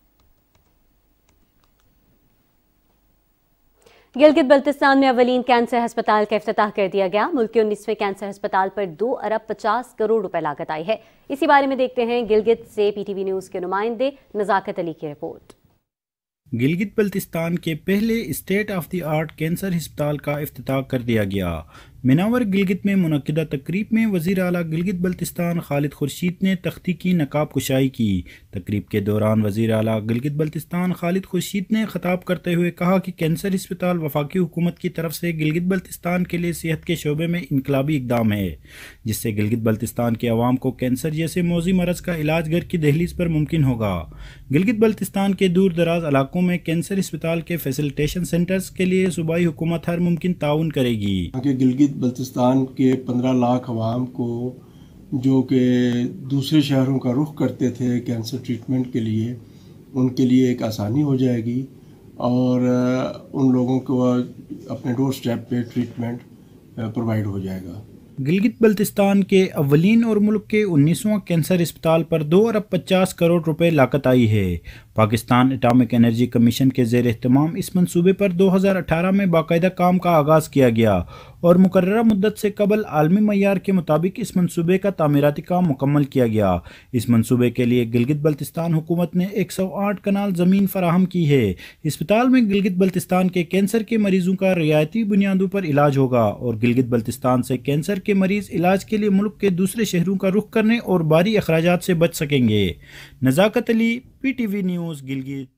گلگت بلتستان میں اولین کینسر ہسپتال کا افتتاح کر دیا گیا۔ ملک کے 19ویں کینسر ہسپتال پر 2 ارب 50 کروڑ روپے لاگت آئی ہے۔ اسی بارے میں دیکھتے ہیں گلگت سے پی ٹی وی نیوز کے نمائندے نزاکت علی کی رپورٹ۔ گلگت بلتستان کے پہلے state of the art cancer ہسپتال کا افتتاح کر دیا گیا۔ مناور گلگت میں منعقدہ تقریب میں وزیر اعلیٰ گلگت بلتستان خالد خورشید نے تختی کی نقاب کشائی کی۔ تقریب کے دوران وزیر اعلیٰ گلگت بلتستان خالد خورشید نے خطاب کرتے ہوئے کہا کہ کینسر ہسپتال وفاقی حکومت کی طرف سے گلگت بلتستان کے لیے صحت کے شعبے میں انقلابی اقدام ہے، جس سے گلگت بلتستان کے عوام کو کینسر جیسے موذی مرض کا علاج گھر کی دہلیز پر ممکن ہوگا۔ گلگت بلتستان کے دور دراز علاقوں میں کینسر ہسپتال کے فیسیلیٹیشن سینٹرز کے لیے صوبائی حکومت ہر ممکن تعاون کرے گی۔ گلگت بلتستان کے 15 لاکھ عوام کو جو کہ دوسرے شہروں کا رخ کرتے تھے کینسر ٹریٹمنٹ کے لیے، ان کے لیے ایک آسانی ہو جائے گی اور ان لوگوں کو اپنے ڈور سٹیپ پہ ٹریٹمنٹ پرووائڈ ہو جائے گا۔ گلگت بلتستان کے اولین اور ملک کے 19واں کینسر اسپتال پر 2 ارب 50 کروڑ روپے لاگت آئی ہے۔ پاکستان اٹامک انرجی کمیشن کے زیر اہتمام اس منصوبے پر 2018 میں باقاعدہ کام کا آغاز کیا گیا اور مقررہ مدت سے قبل عالمی معیار کے مطابق اس منصوبے کا تعمیراتی کام مکمل کیا گیا۔ اس منصوبے کے لیے گلگت بلتستان حکومت نے 108 کنال زمین فراہم کی ہے۔ اسپتال میں گلگت بلتستان کے کینسر کے مریضوں کا رعایتی بنیادوں پر علاج ہوگا اور گلگت بلتستان سے کینسر کے مریض علاج کے لیے ملک کے دوسرے شہروں کا رخ کرنے اور بھاری اخراجات سے بچ سکیں گے۔ Nazakat Ali, P T V news, Gilgit.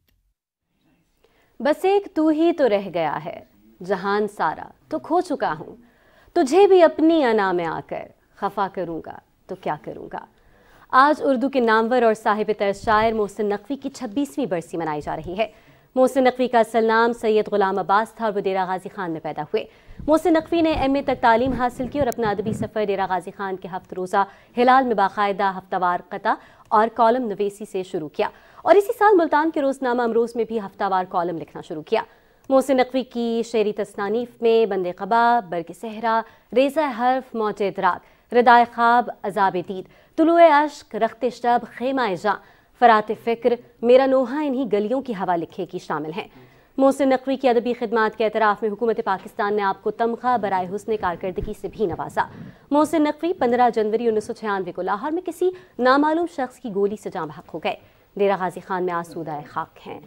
بس ایک تو ہی تو رہ گیا ہے، جہان سارا تو کھو چکا ہوں، تجھے بھی اپنی انا میں آ کر خفا کروں گا تو کیا کروں گا۔ آج اردو کے نامور اور صاحب طرز شاعر محسن نقوی کی 26ویں برسی منائی جا رہی ہے۔ محسن نقوی کا اصل نام سید غلام عباس تھا اور وہ ڈیرہ غازی خان میں پیدا ہوئے۔ محسن نقوی نے ایم اے تک تعلیم حاصل کی اور اپنا ادبی سفر ڈیرہ غازی خان کے 7 روزہ ہلال میں باقاعدہ ہفتہ وار قطع اور کالم نویسی سے شروع کیا اور اسی سال ملتان کے روزنامہ امروز میں بھی ہفتہ وار کالم لکھنا شروع کیا۔ محسن نقوی کی شعری تصانیف میں بند قبا، برگ صحرا، ریزہ حرف، موج ادراک، ردائے خواب، عذاب دید، طلوع اشک، رخت شب، خیمہ جاں، فرات فکر، میرا نوحہ انہی گلیوں کی ہوا لکھے کی شامل ہیں۔ محسن نقوی کی ادبی خدمات کے اعتراف میں حکومت پاکستان نے آپ کو تمغہ برائے حسن کارکردگی سے بھی نوازا۔ محسن نقوی 15 جنوری 1996 کو لاہور میں کسی نامعلوم شخص کی گولی سے جاں بحق ہو گئے۔ ڈیرہ غازی خان میں آسودہ خاک ہیں۔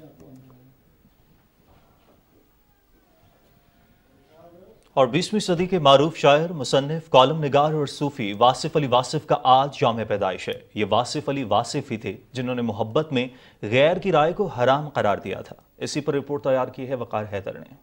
اور 20ویں صدی کے معروف شاعر، مصنف، کالم نگار اور صوفی واصف علی واصف کا آج یوم پیدائش ہے۔ یہ واصف علی واصف ہی تھے جنہوں نے محبت میں غیر کی رائے کو حرام قرار دیا تھا۔ اسی پر رپورٹ تیار کی ہے وقار حیدر نے۔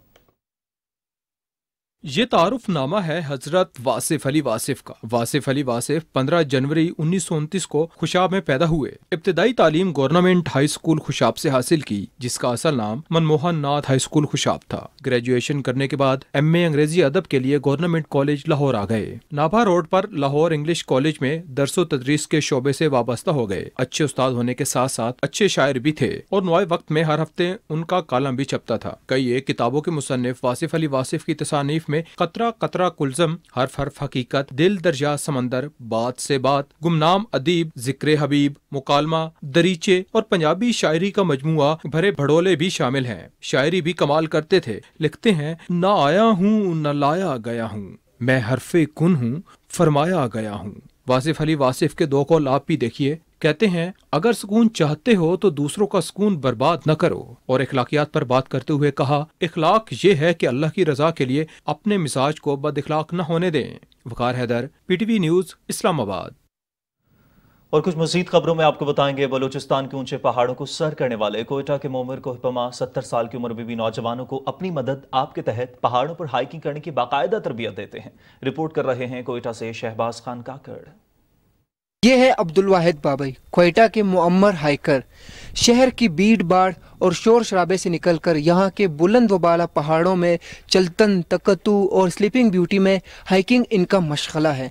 یہ تعارف نامہ ہے حضرت واصف علی واصف کا۔ واصف علی واصف 15 جنوری 1929 کو خوشاب میں پیدا ہوئے۔ ابتدائی تعلیم گورنمنٹ ہائی اسکول خوشاب سے حاصل کی، جس کا اصل نام منموہن ناتھ ہائی اسکول خوشاب تھا۔ گریجویشن کرنے کے بعد ایم اے انگریزی ادب کے لیے گورنمنٹ کالج لاہور آ گئے۔ نابھا روڈ پر لاہور انگلش کالج میں درس و تدریس کے شعبے سے وابستہ ہو گئے۔ اچھے استاد ہونے کے ساتھ ساتھ اچھے شاعر بھی تھے اور نوائے وقت میں ہر ہفتے ان کا کالم بھی چھپتا تھا۔ کئی ایک کتابوں کے مصنف واصف علی واصف کی تصانیف میں قطرہ قطرہ کلزم، حرف حرف حقیقت، دل دریا سمندر، بات سے بات، گمنام ادیب، ذکر حبیب، مکالمہ، دریچے اور پنجابی شاعری کا مجموعہ بھرے بھڑولے بھی شامل ہیں۔ شاعری بھی کمال کرتے تھے۔ لکھتے ہیں، نہ آیا ہوں نہ لایا گیا ہوں، میں حرف کن ہوں فرمایا گیا ہوں۔ واصف علی واصف کے 2 قول آپ بھی دیکھیے۔ کہتے ہیں، اگر سکون چاہتے ہو تو دوسروں کا سکون برباد نہ کرو، اور اخلاقیات پر بات کرتے ہوئے کہا، اخلاق یہ ہے کہ اللہ کی رضا کے لیے اپنے مزاج کو بد اخلاق نہ ہونے دیں۔ Waqar Haider, P T V news, Islamabad. اور کچھ مزید خبروں میں آپ کو بتائیں گے، بلوچستان کے اونچے پہاڑوں کو سر کرنے والے کوئٹہ کے مومر کوہپما 70 سال کی عمر میں بھی نوجوانوں کو اپنی مدد آپ کے تحت پہاڑوں پر ہائیکنگ کرنے کی باقاعدہ تربیت دیتے ہیں۔ رپورٹ کر رہے ہیں کوئٹہ سے شہباز خان کاکڑ۔ یہ ہے عبدالواحد بابئی، کوئٹہ کے معمر ہائیکر۔ شہر کی بھیڑ باڑ اور شور شرابے سے نکل کر یہاں کے بلند و بالا پہاڑوں میں چلتن، تکتو اور سلیپنگ بیوٹی میں ہائیکنگ ان کا مشغلہ ہے۔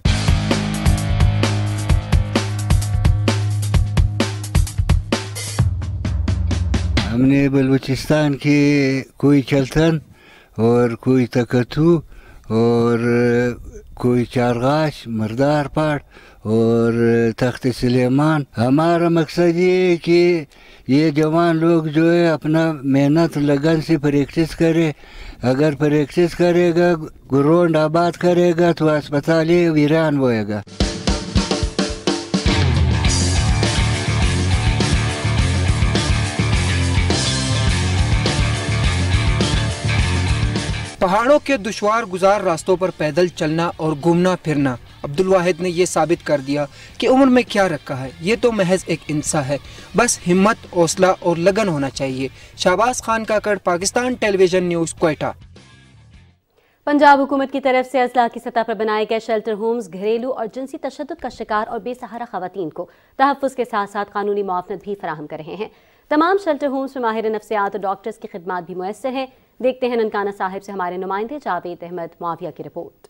ہم نے بلوچستان کی کوئی چلتن اور کوئی تکتو اور کوئی چارغاش، مردار پاڑ اور تخت سلیمان۔ ہمارا مقصد یہ ہے کہ یہ جوان لوگ جو ہے اپنا محنت لگن سے پریکٹس کرے۔ اگر پریکٹس کرے گا، گراؤنڈ آباد کرے گا تو اسپتال ویران ہوئے گا۔ پہاڑوں کے دشوار گزار راستوں پر پیدل چلنا اور گھومنا پھرنا عبدالواحد نے یہ ثابت کر دیا کہ عمر میں کیا رکھا ہے، یہ تو محض ایک انسان ہے، بس ہمت، حوصلہ اور لگن ہونا چاہیے۔ شہباز خان کاکڑ، پاکستان ٹیلی ویژن نیوز، کوئٹہ۔ پنجاب حکومت کی طرف سے اضلاع کی سطح پر بنائے گئے شیلٹر ہومز گھریلو اور جنسی تشدد کا شکار اور بے سہارا خواتین کو تحفظ کے ساتھ ساتھ قانونی معاونت بھی فراہم کر رہے ہیں۔ تمام شیلٹر ہومز میں ماہر نفسیات اور ڈاکٹرز کی خدمات بھی میسر ہیں۔ دیکھتے ہیں ننکانہ صاحب سے ہمارے نمائندے جاوید احمد معاویہ کی رپورٹ۔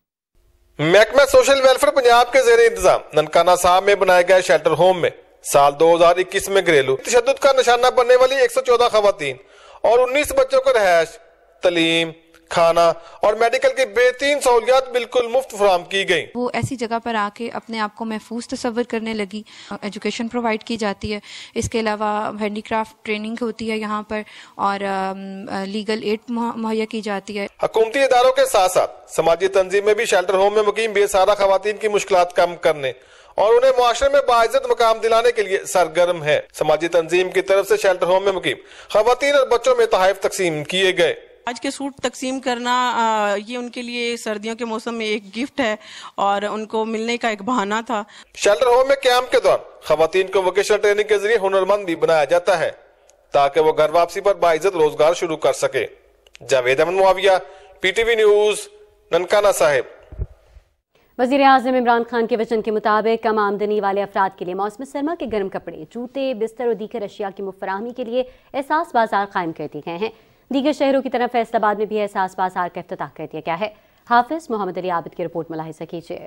محکمہ سوشل ویلفیئر پنجاب کے زیر انتظام ننکانہ صاحب میں بنائے گئے شیلٹر ہوم میں سال 2021 میں گھریلو تشدد کا نشانہ بننے والی 114 خواتین اور 19 بچوں کو رہائش، تعلیم، کھانا اور میڈیکل کی بہترین سہولیات بالکل مفت فراہم کی گئی۔ وہ ایسی جگہ پر آ کے اپنے آپ کو محفوظ تصور کرنے لگی۔ ایجوکیشن پرووائڈ کی جاتی ہے، اس کے علاوہ ہینڈی کرافٹ ٹریننگ ہوتی ہے یہاں پر، اور لیگل ایڈ مہیا کی جاتی ہے۔ حکومتی اداروں کے ساتھ ساتھ سماجی تنظیمیں بھی شیلٹر ہوم میں مقیم بے سہارا خواتین کی مشکلات کم کرنے اور انہیں معاشرے میں باعزت مقام دلانے کے لیے سرگرم ہے۔ سماجی تنظیم کی طرف سے شیلٹر ہوم میں مقیم خواتین اور بچوں میں تحائف تقسیم کیے گئے۔ آج کے سوٹ تقسیم کرنا یہ ان کے لیے سردیوں کے موسم میں ایک گفٹ ہے اور ان کو ملنے کا ایک بہانہ تھا۔ شیلٹر ہوم میں قیام کے دوران خواتین کو ووکیشنل ٹریننگ کے ذریعے ہنرمند بھی بنایا جاتا ہے تاکہ وہ گھر واپسی پر باعزت روزگار شروع کر سکے۔ Javed Ahmed Muawiya, P T V news, Nankana Sahib. وزیر اعظم عمران خان کے وژن کے مطابق کم آمدنی والے افراد کے لیے موسم سرما کے گرم کپڑے، جوتے، بستر اور دیگر اشیاء کی مفت فراہمی کے لیے احساس بازار قائم کر دیے گئے ہیں۔ دیگر شہروں کی طرف فیصل آباد میں بھی احساس بازار کا افتتاح کر دیا گیا ہے۔ حافظ محمد علی عابد کی رپورٹ ملاحظہ کیجیے۔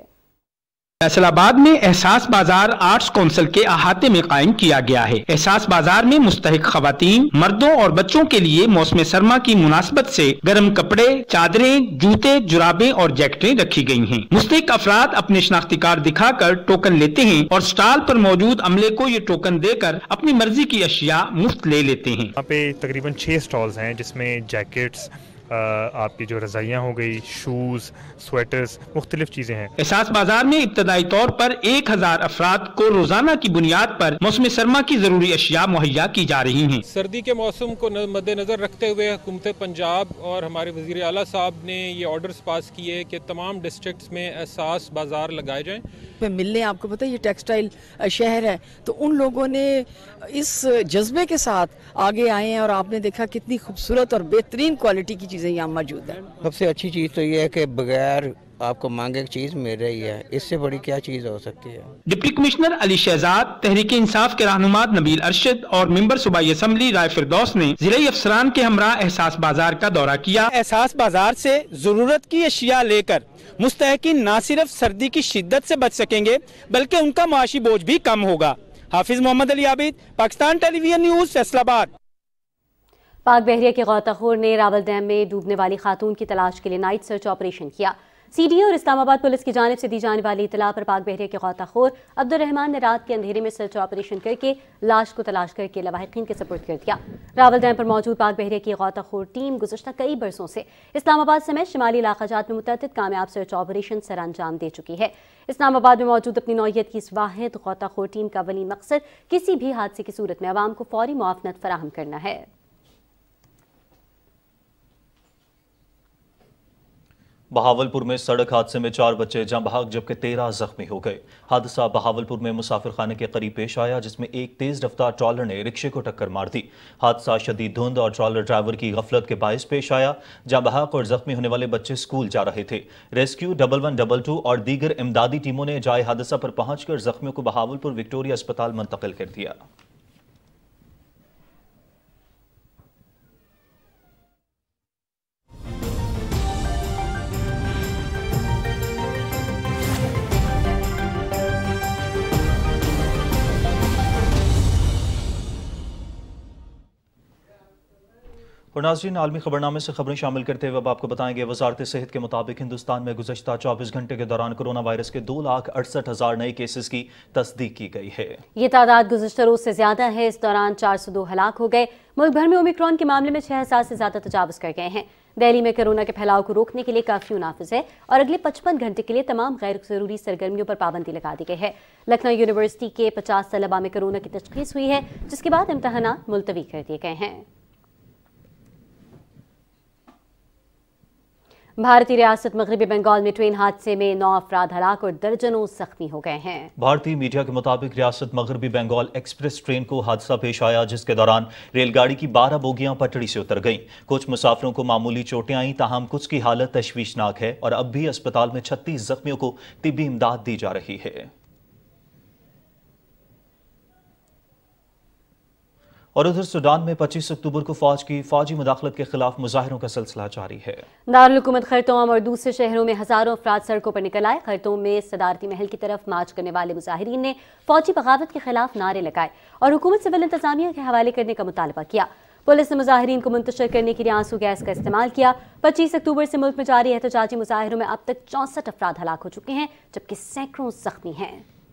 فیصل آباد میں احساس بازار آرٹس کونسل کے احاطے میں قائم کیا گیا ہے۔ احساس بازار میں مستحق خواتین، مردوں اور بچوں کے لیے موسم سرما کی مناسبت سے گرم کپڑے، چادریں، جوتے، جرابیں اور جیکٹیں رکھی گئی ہیں۔ مستحق افراد اپنے شناختی کارڈ دکھا کر ٹوکن لیتے ہیں اور سٹال پر موجود عملے کو یہ ٹوکن دے کر اپنی مرضی کی اشیاء مفت لے لیتے ہیں۔ یہاں پہ تقریباً 6 سٹالز ہیں جس میں جیکٹس، آپ کی جو رضائیاں ہو گئی، شوز، سویٹرز، مختلف چیزیں ہیں۔ احساس بازار میں ابتدائی طور پر 1000 افراد کو روزانہ کی بنیاد پر موسم سرما کی ضروری اشیاء مہیا کی جا رہی ہیں۔ سردی کے موسم کو مد نظر رکھتے ہوئے حکومت پنجاب اور ہمارے وزیر اعلیٰ صاحب نے یہ آرڈرز پاس کیے کہ تمام ڈسٹرکٹس میں احساس بازار لگائے جائیں۔ ملنے آپ کو پتہ یہ ٹیکسٹائل شہر ہے تو ان لوگوں نے اس جذبے کے ساتھ آگے آئے ہیں اور آپ نے دیکھا کتنی خوبصورت اور بہترین کوالٹی کی چیزیں یہاں موجود ہیں۔ سب سے اچھی چیز تو یہ ہے کہ بغیر آپ کو مانگے چیز مل رہی ہے، اس سے بڑی کیا چیز ہو سکتی ہے۔ ڈپٹی کمشنر علی شہزاد، تحریک انصاف کے رہنما نبیل ارشد اور ممبر صوبائی اسمبلی رائے فردوس نے ضلعی افسران کے ہمراہ احساس بازار کا دورہ کیا۔ احساس بازار سے ضرورت کی اشیاء لے کر مستحقین نہ صرف سردی کی شدت سے بچ سکیں گے بلکہ ان کا معاشی بوجھ بھی کم ہوگا۔ حافظ محمد علی عابد، پاکستان ٹیلی ویژن نیوز، فیصل آباد۔ پاک بحریہ کے غوطہ خور نے راول ڈیم میں ڈوبنے والی خاتون کی تلاش کے لیے نائٹ سرچ آپریشن کیا۔ سی ڈی اے اور اسلام آباد پولیس کی جانب سے دی جانے والی اطلاع پر پاک بحریہ کے غوطہ خور عبد الرحمان نے رات کے اندھیرے میں سرچ آپریشن کر کے لاش کو تلاش کر کے لواحقین کے سپرد کر دیا۔ راول ڈیم پر موجود پاک بحریہ کی غوطہ خور ٹیم گزشتہ کئی برسوں سے اسلام آباد سمیت شمالی علاقہ جات میں متعدد کامیاب سرچ آپریشن سر انجام دے چکی ہے۔ اسلام آباد میں موجود اپنی نوعیت کی اس واحد غوطہ خور ٹیم کا اولین مقصد کسی بھی حادثے کی صورت میں عوام کو فوری معاونت فراہم کرنا ہے۔ बहावलपुर में सड़क हादसे में 4 बच्चे जाँ बहक जबकि 13 जख्मी हो गए। हादसा बहावलपुर में मुसाफिर खाने के करीब पेश आया, जिसमें एक तेज रफ्तार ट्रॉलर ने रिक्शे को टक्कर मार दी। हादसा शदीद धुंध और ट्रॉलर ड्राइवर की गफलत के बायस पेश आया। जाँ बहक और जख्मी होने वाले बच्चे स्कूल जा रहे थे। रेस्क्यू 1122 और दीगर इमदादी टीमों ने जाए हादसा पर पहुंचकर जख्मियों को बहावलपुर विक्टोरिया अस्पताल मुंतकिल कर दिया। और नाज़रीन, आलमी खबरनामे से खबरें शामिल करते हुए अब आपको बताएंगे, वजारत सेहत के मुताबिक हिंदुस्तान में गुज़श्ता 24 घंटे के दौरान कोरोना वायरस के 2,68,000 नए केसेस की तस्दीक की गई है। ये तादाद गुज़श्ता रोज से ज्यादा है। इस दौरान 402 हलाक हो गए। मुल्क भर में ओमिक्रॉन के मामले में 6,000 से ज्यादा तजावुज़ कर गए हैं। दिल्ली में कोरोना के फैलाव को रोकने के लिए कर्फ्यू नाफिज है और अगले 55 घंटे के लिए तमाम गैर जरूरी सरगर्मियों पर पाबंदी लगा दी गई है। लखनऊ यूनिवर्सिटी के 50 तलबा में कोरोना की तशख़ीस हुई है, जिसके बाद इम्तहानात मुलतवी कर दिए गए हैं। भारतीय रियासत मगरबी बंगाल में ट्रेन हादसे में 9 अफराद हलाक और दर्जनों जख्मी हो गए हैं। भारतीय मीडिया के मुताबिक रियासत मगरबी बंगाल एक्सप्रेस ट्रेन को हादसा पेश आया, जिसके दौरान रेलगाड़ी की 12 बोगियां पटड़ी से उतर गईं। कुछ मुसाफिरों को मामूली चोटें आईं, ताहम कुछ की हालत तशवीशनाक है और अब भी अस्पताल में 36 जख्मियों को तिब्बी इमदाद दी जा रही है। और उधर सूडान में 25 अक्टूबर को फौज की फौजी मुदाखलत के खिलाफ मुजाहिरों का सिलसिला जारी है। दारुल हुकूमत खरतूम और दूसरे शहरों में हजारों अफराद सड़कों पर निकल आए। खरतूम में सदारती महल की तरफ मार्च करने वाले मुजाहिरीन ने फौजी बगावत के खिलाफ नारे लगाए और हुकूमत सिविल इंतजामिया के हवाले करने का मुतालबा किया। पुलिस ने मुजाहिरीन को मुंतशिर करने के लिए आंसू गैस का इस्तेमाल किया। 25 अक्टूबर से मुल्क में जारी एहतजाजी मुजाहिरों में अब तक 64 अफराद हलाक हो चुके हैं, जबकि सैकड़ों जख्मी हैं।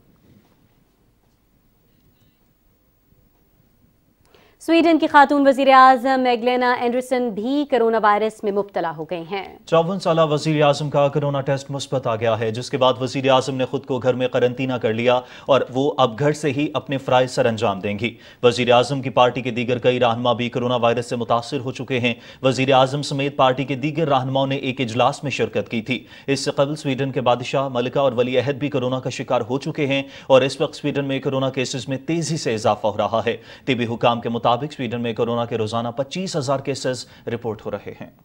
स्वीडन की खातून वजीर आजम मैगलेना एंडरसन भी कोरोना वायरस में मुब्तला हो गई हैं। 54 साल वजीर आजम का कोरोना टेस्ट मुस्बत आ गया है, जिसके बाद वजीर आजम ने खुद को घर में करंतना कर लिया और वो अब घर से ही अपने फ़राइज़ सर अंजाम देंगी। वजीर आजम की पार्टी के दीगर कई रहनुमा भी कोरोना वायरस से मुतासर हो चुके हैं। वजीर आजम समेत पार्टी के दीगर रहनुमाओं ने एक इजलास में शिरकत की थी। इससे कबल स्वीडन के बादशाह, मलिका और वली अहद भी कोरोना का शिकार हो चुके हैं और इस वक्त स्वीडन में कोरोना केसेस में तेजी से इजाफा हो रहा है। तिबी हुकाम के मुताबिक स्वीडन में कोरोना के रोजाना 25,000 केसेस रिपोर्ट हो रहे हैं।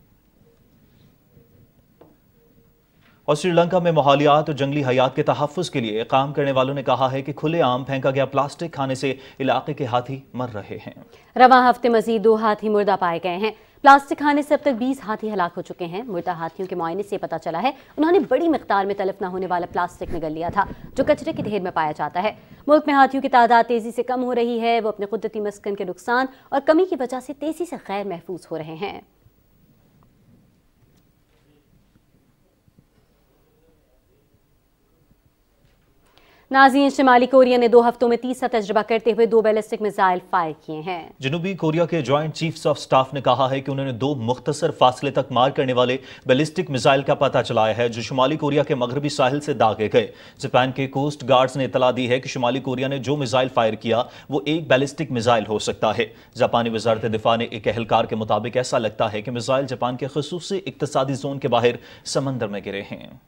और श्रीलंका में माहौलियात और जंगली हयात के तहफ़्फ़ुज़ के लिए काम करने वालों ने कहा है कि खुलेआम फेंका गया प्लास्टिक खाने से इलाके के हाथी मर रहे हैं। रवां हफ्ते मजीद 2 हाथी मुर्दा पाए गए हैं। प्लास्टिक खाने से अब तक 20 हाथी हलाक हो चुके हैं। मुर्दा हाथियों के मुआयने से पता चला है उन्होंने बड़ी मिकदार में तलफ न होने वाला प्लास्टिक निगल लिया था, जो कचरे के ढेर में पाया जाता है। मुल्क में हाथियों की तादाद तेजी से कम हो रही है। वो अपने कुदरती मस्कन के नुकसान और कमी की वजह से तेजी से गैर महफूज हो रहे हैं। नाज़रीन, शिमाली कोरिया ने 2 हफ्तों में 30 तजुर्बा करते हुए 2 बैलिस्टिक मिसाइल फायर किए हैं। जनूबी कोरिया के जॉइंट चीफ्स ऑफ स्टाफ ने कहा है कि उन्होंने 2 मुख्तसर फासले तक मार करने वाले बैलिस्टिक मिसाइल का पता चलाया है, जो शुमाली कोरिया के मगरबी साहिल से दागे गए। जापान के कोस्ट गार्ड्स ने इतला दी है कि शुमाली कोरिया ने जो मिसाइल फायर किया वो एक बैलिस्टिक मिसाइल हो सकता है। जापानी वजारत दिफा ने एक एहलकार के मुताबिक ऐसा लगता है कि मिसाइल जापान के खुसूसी इक्तसादी जोन के बाहर समंदर में गिरे हैं।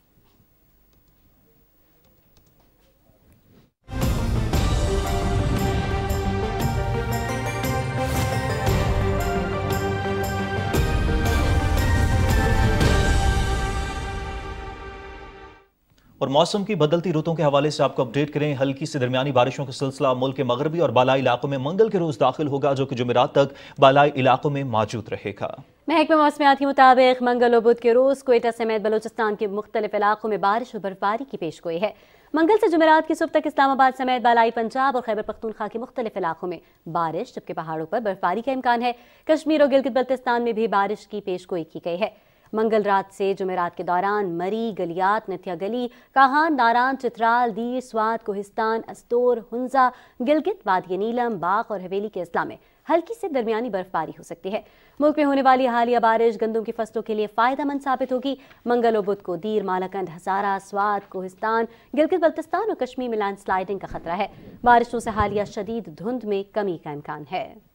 और मौसम की बदलती रुतों के हवाले से आपको अपडेट करें। हल्की से दरमियानी बारिशों का सिलसिला मुल्क के मगरबी और बालाई इलाकों में मंगल के रोज दाखिल होगा, जो कि जुमेरात तक बालाई इलाकों में मौजूद रहेगा। महकमा मौसमियात के मुताबिक मंगल और बुध के रोज कोयटा समेत बलोचिस्तान के मुख्तलिफ इलाकों में बारिश और बर्फबारी की पेशगोई है। मंगल से जुमेरात की सुबह तक इस्लामाबाद समेत बालाई पंजाब और खैबर पख्तूनख्वा के मुख्तलिफ इलाकों में बारिश, जबकि पहाड़ों पर बर्फबारी का इम्कान है। कश्मीर और गिलगित बल्तिस्तान में भी बारिश की पेशगोई की गई है। मंगल रात से जुमेरात के दौरान मरी, गलियात, नथिया गली, काहान, नारान, चित्राल, दीर, स्वात, कोहिस्तान, अस्तोर, हुंजा, गिलगित, वादिय नीलम, बाग और हवेली के अजला में हल्की से दरमियानी बर्फबारी हो सकती है। मुल्क में होने वाली हालिया बारिश गंदम की फसलों के लिए फायदेमंद साबित होगी। मंगल और बुध को दीर, मालाकंड, हजारा, स्वात, कोहिस्तान, गिलगित बल्तिस्तान और कश्मीर में लैंडस्लाइडिंग का खतरा है। बारिशों से हालिया शदीद धुंध में कमी का इम्कान है।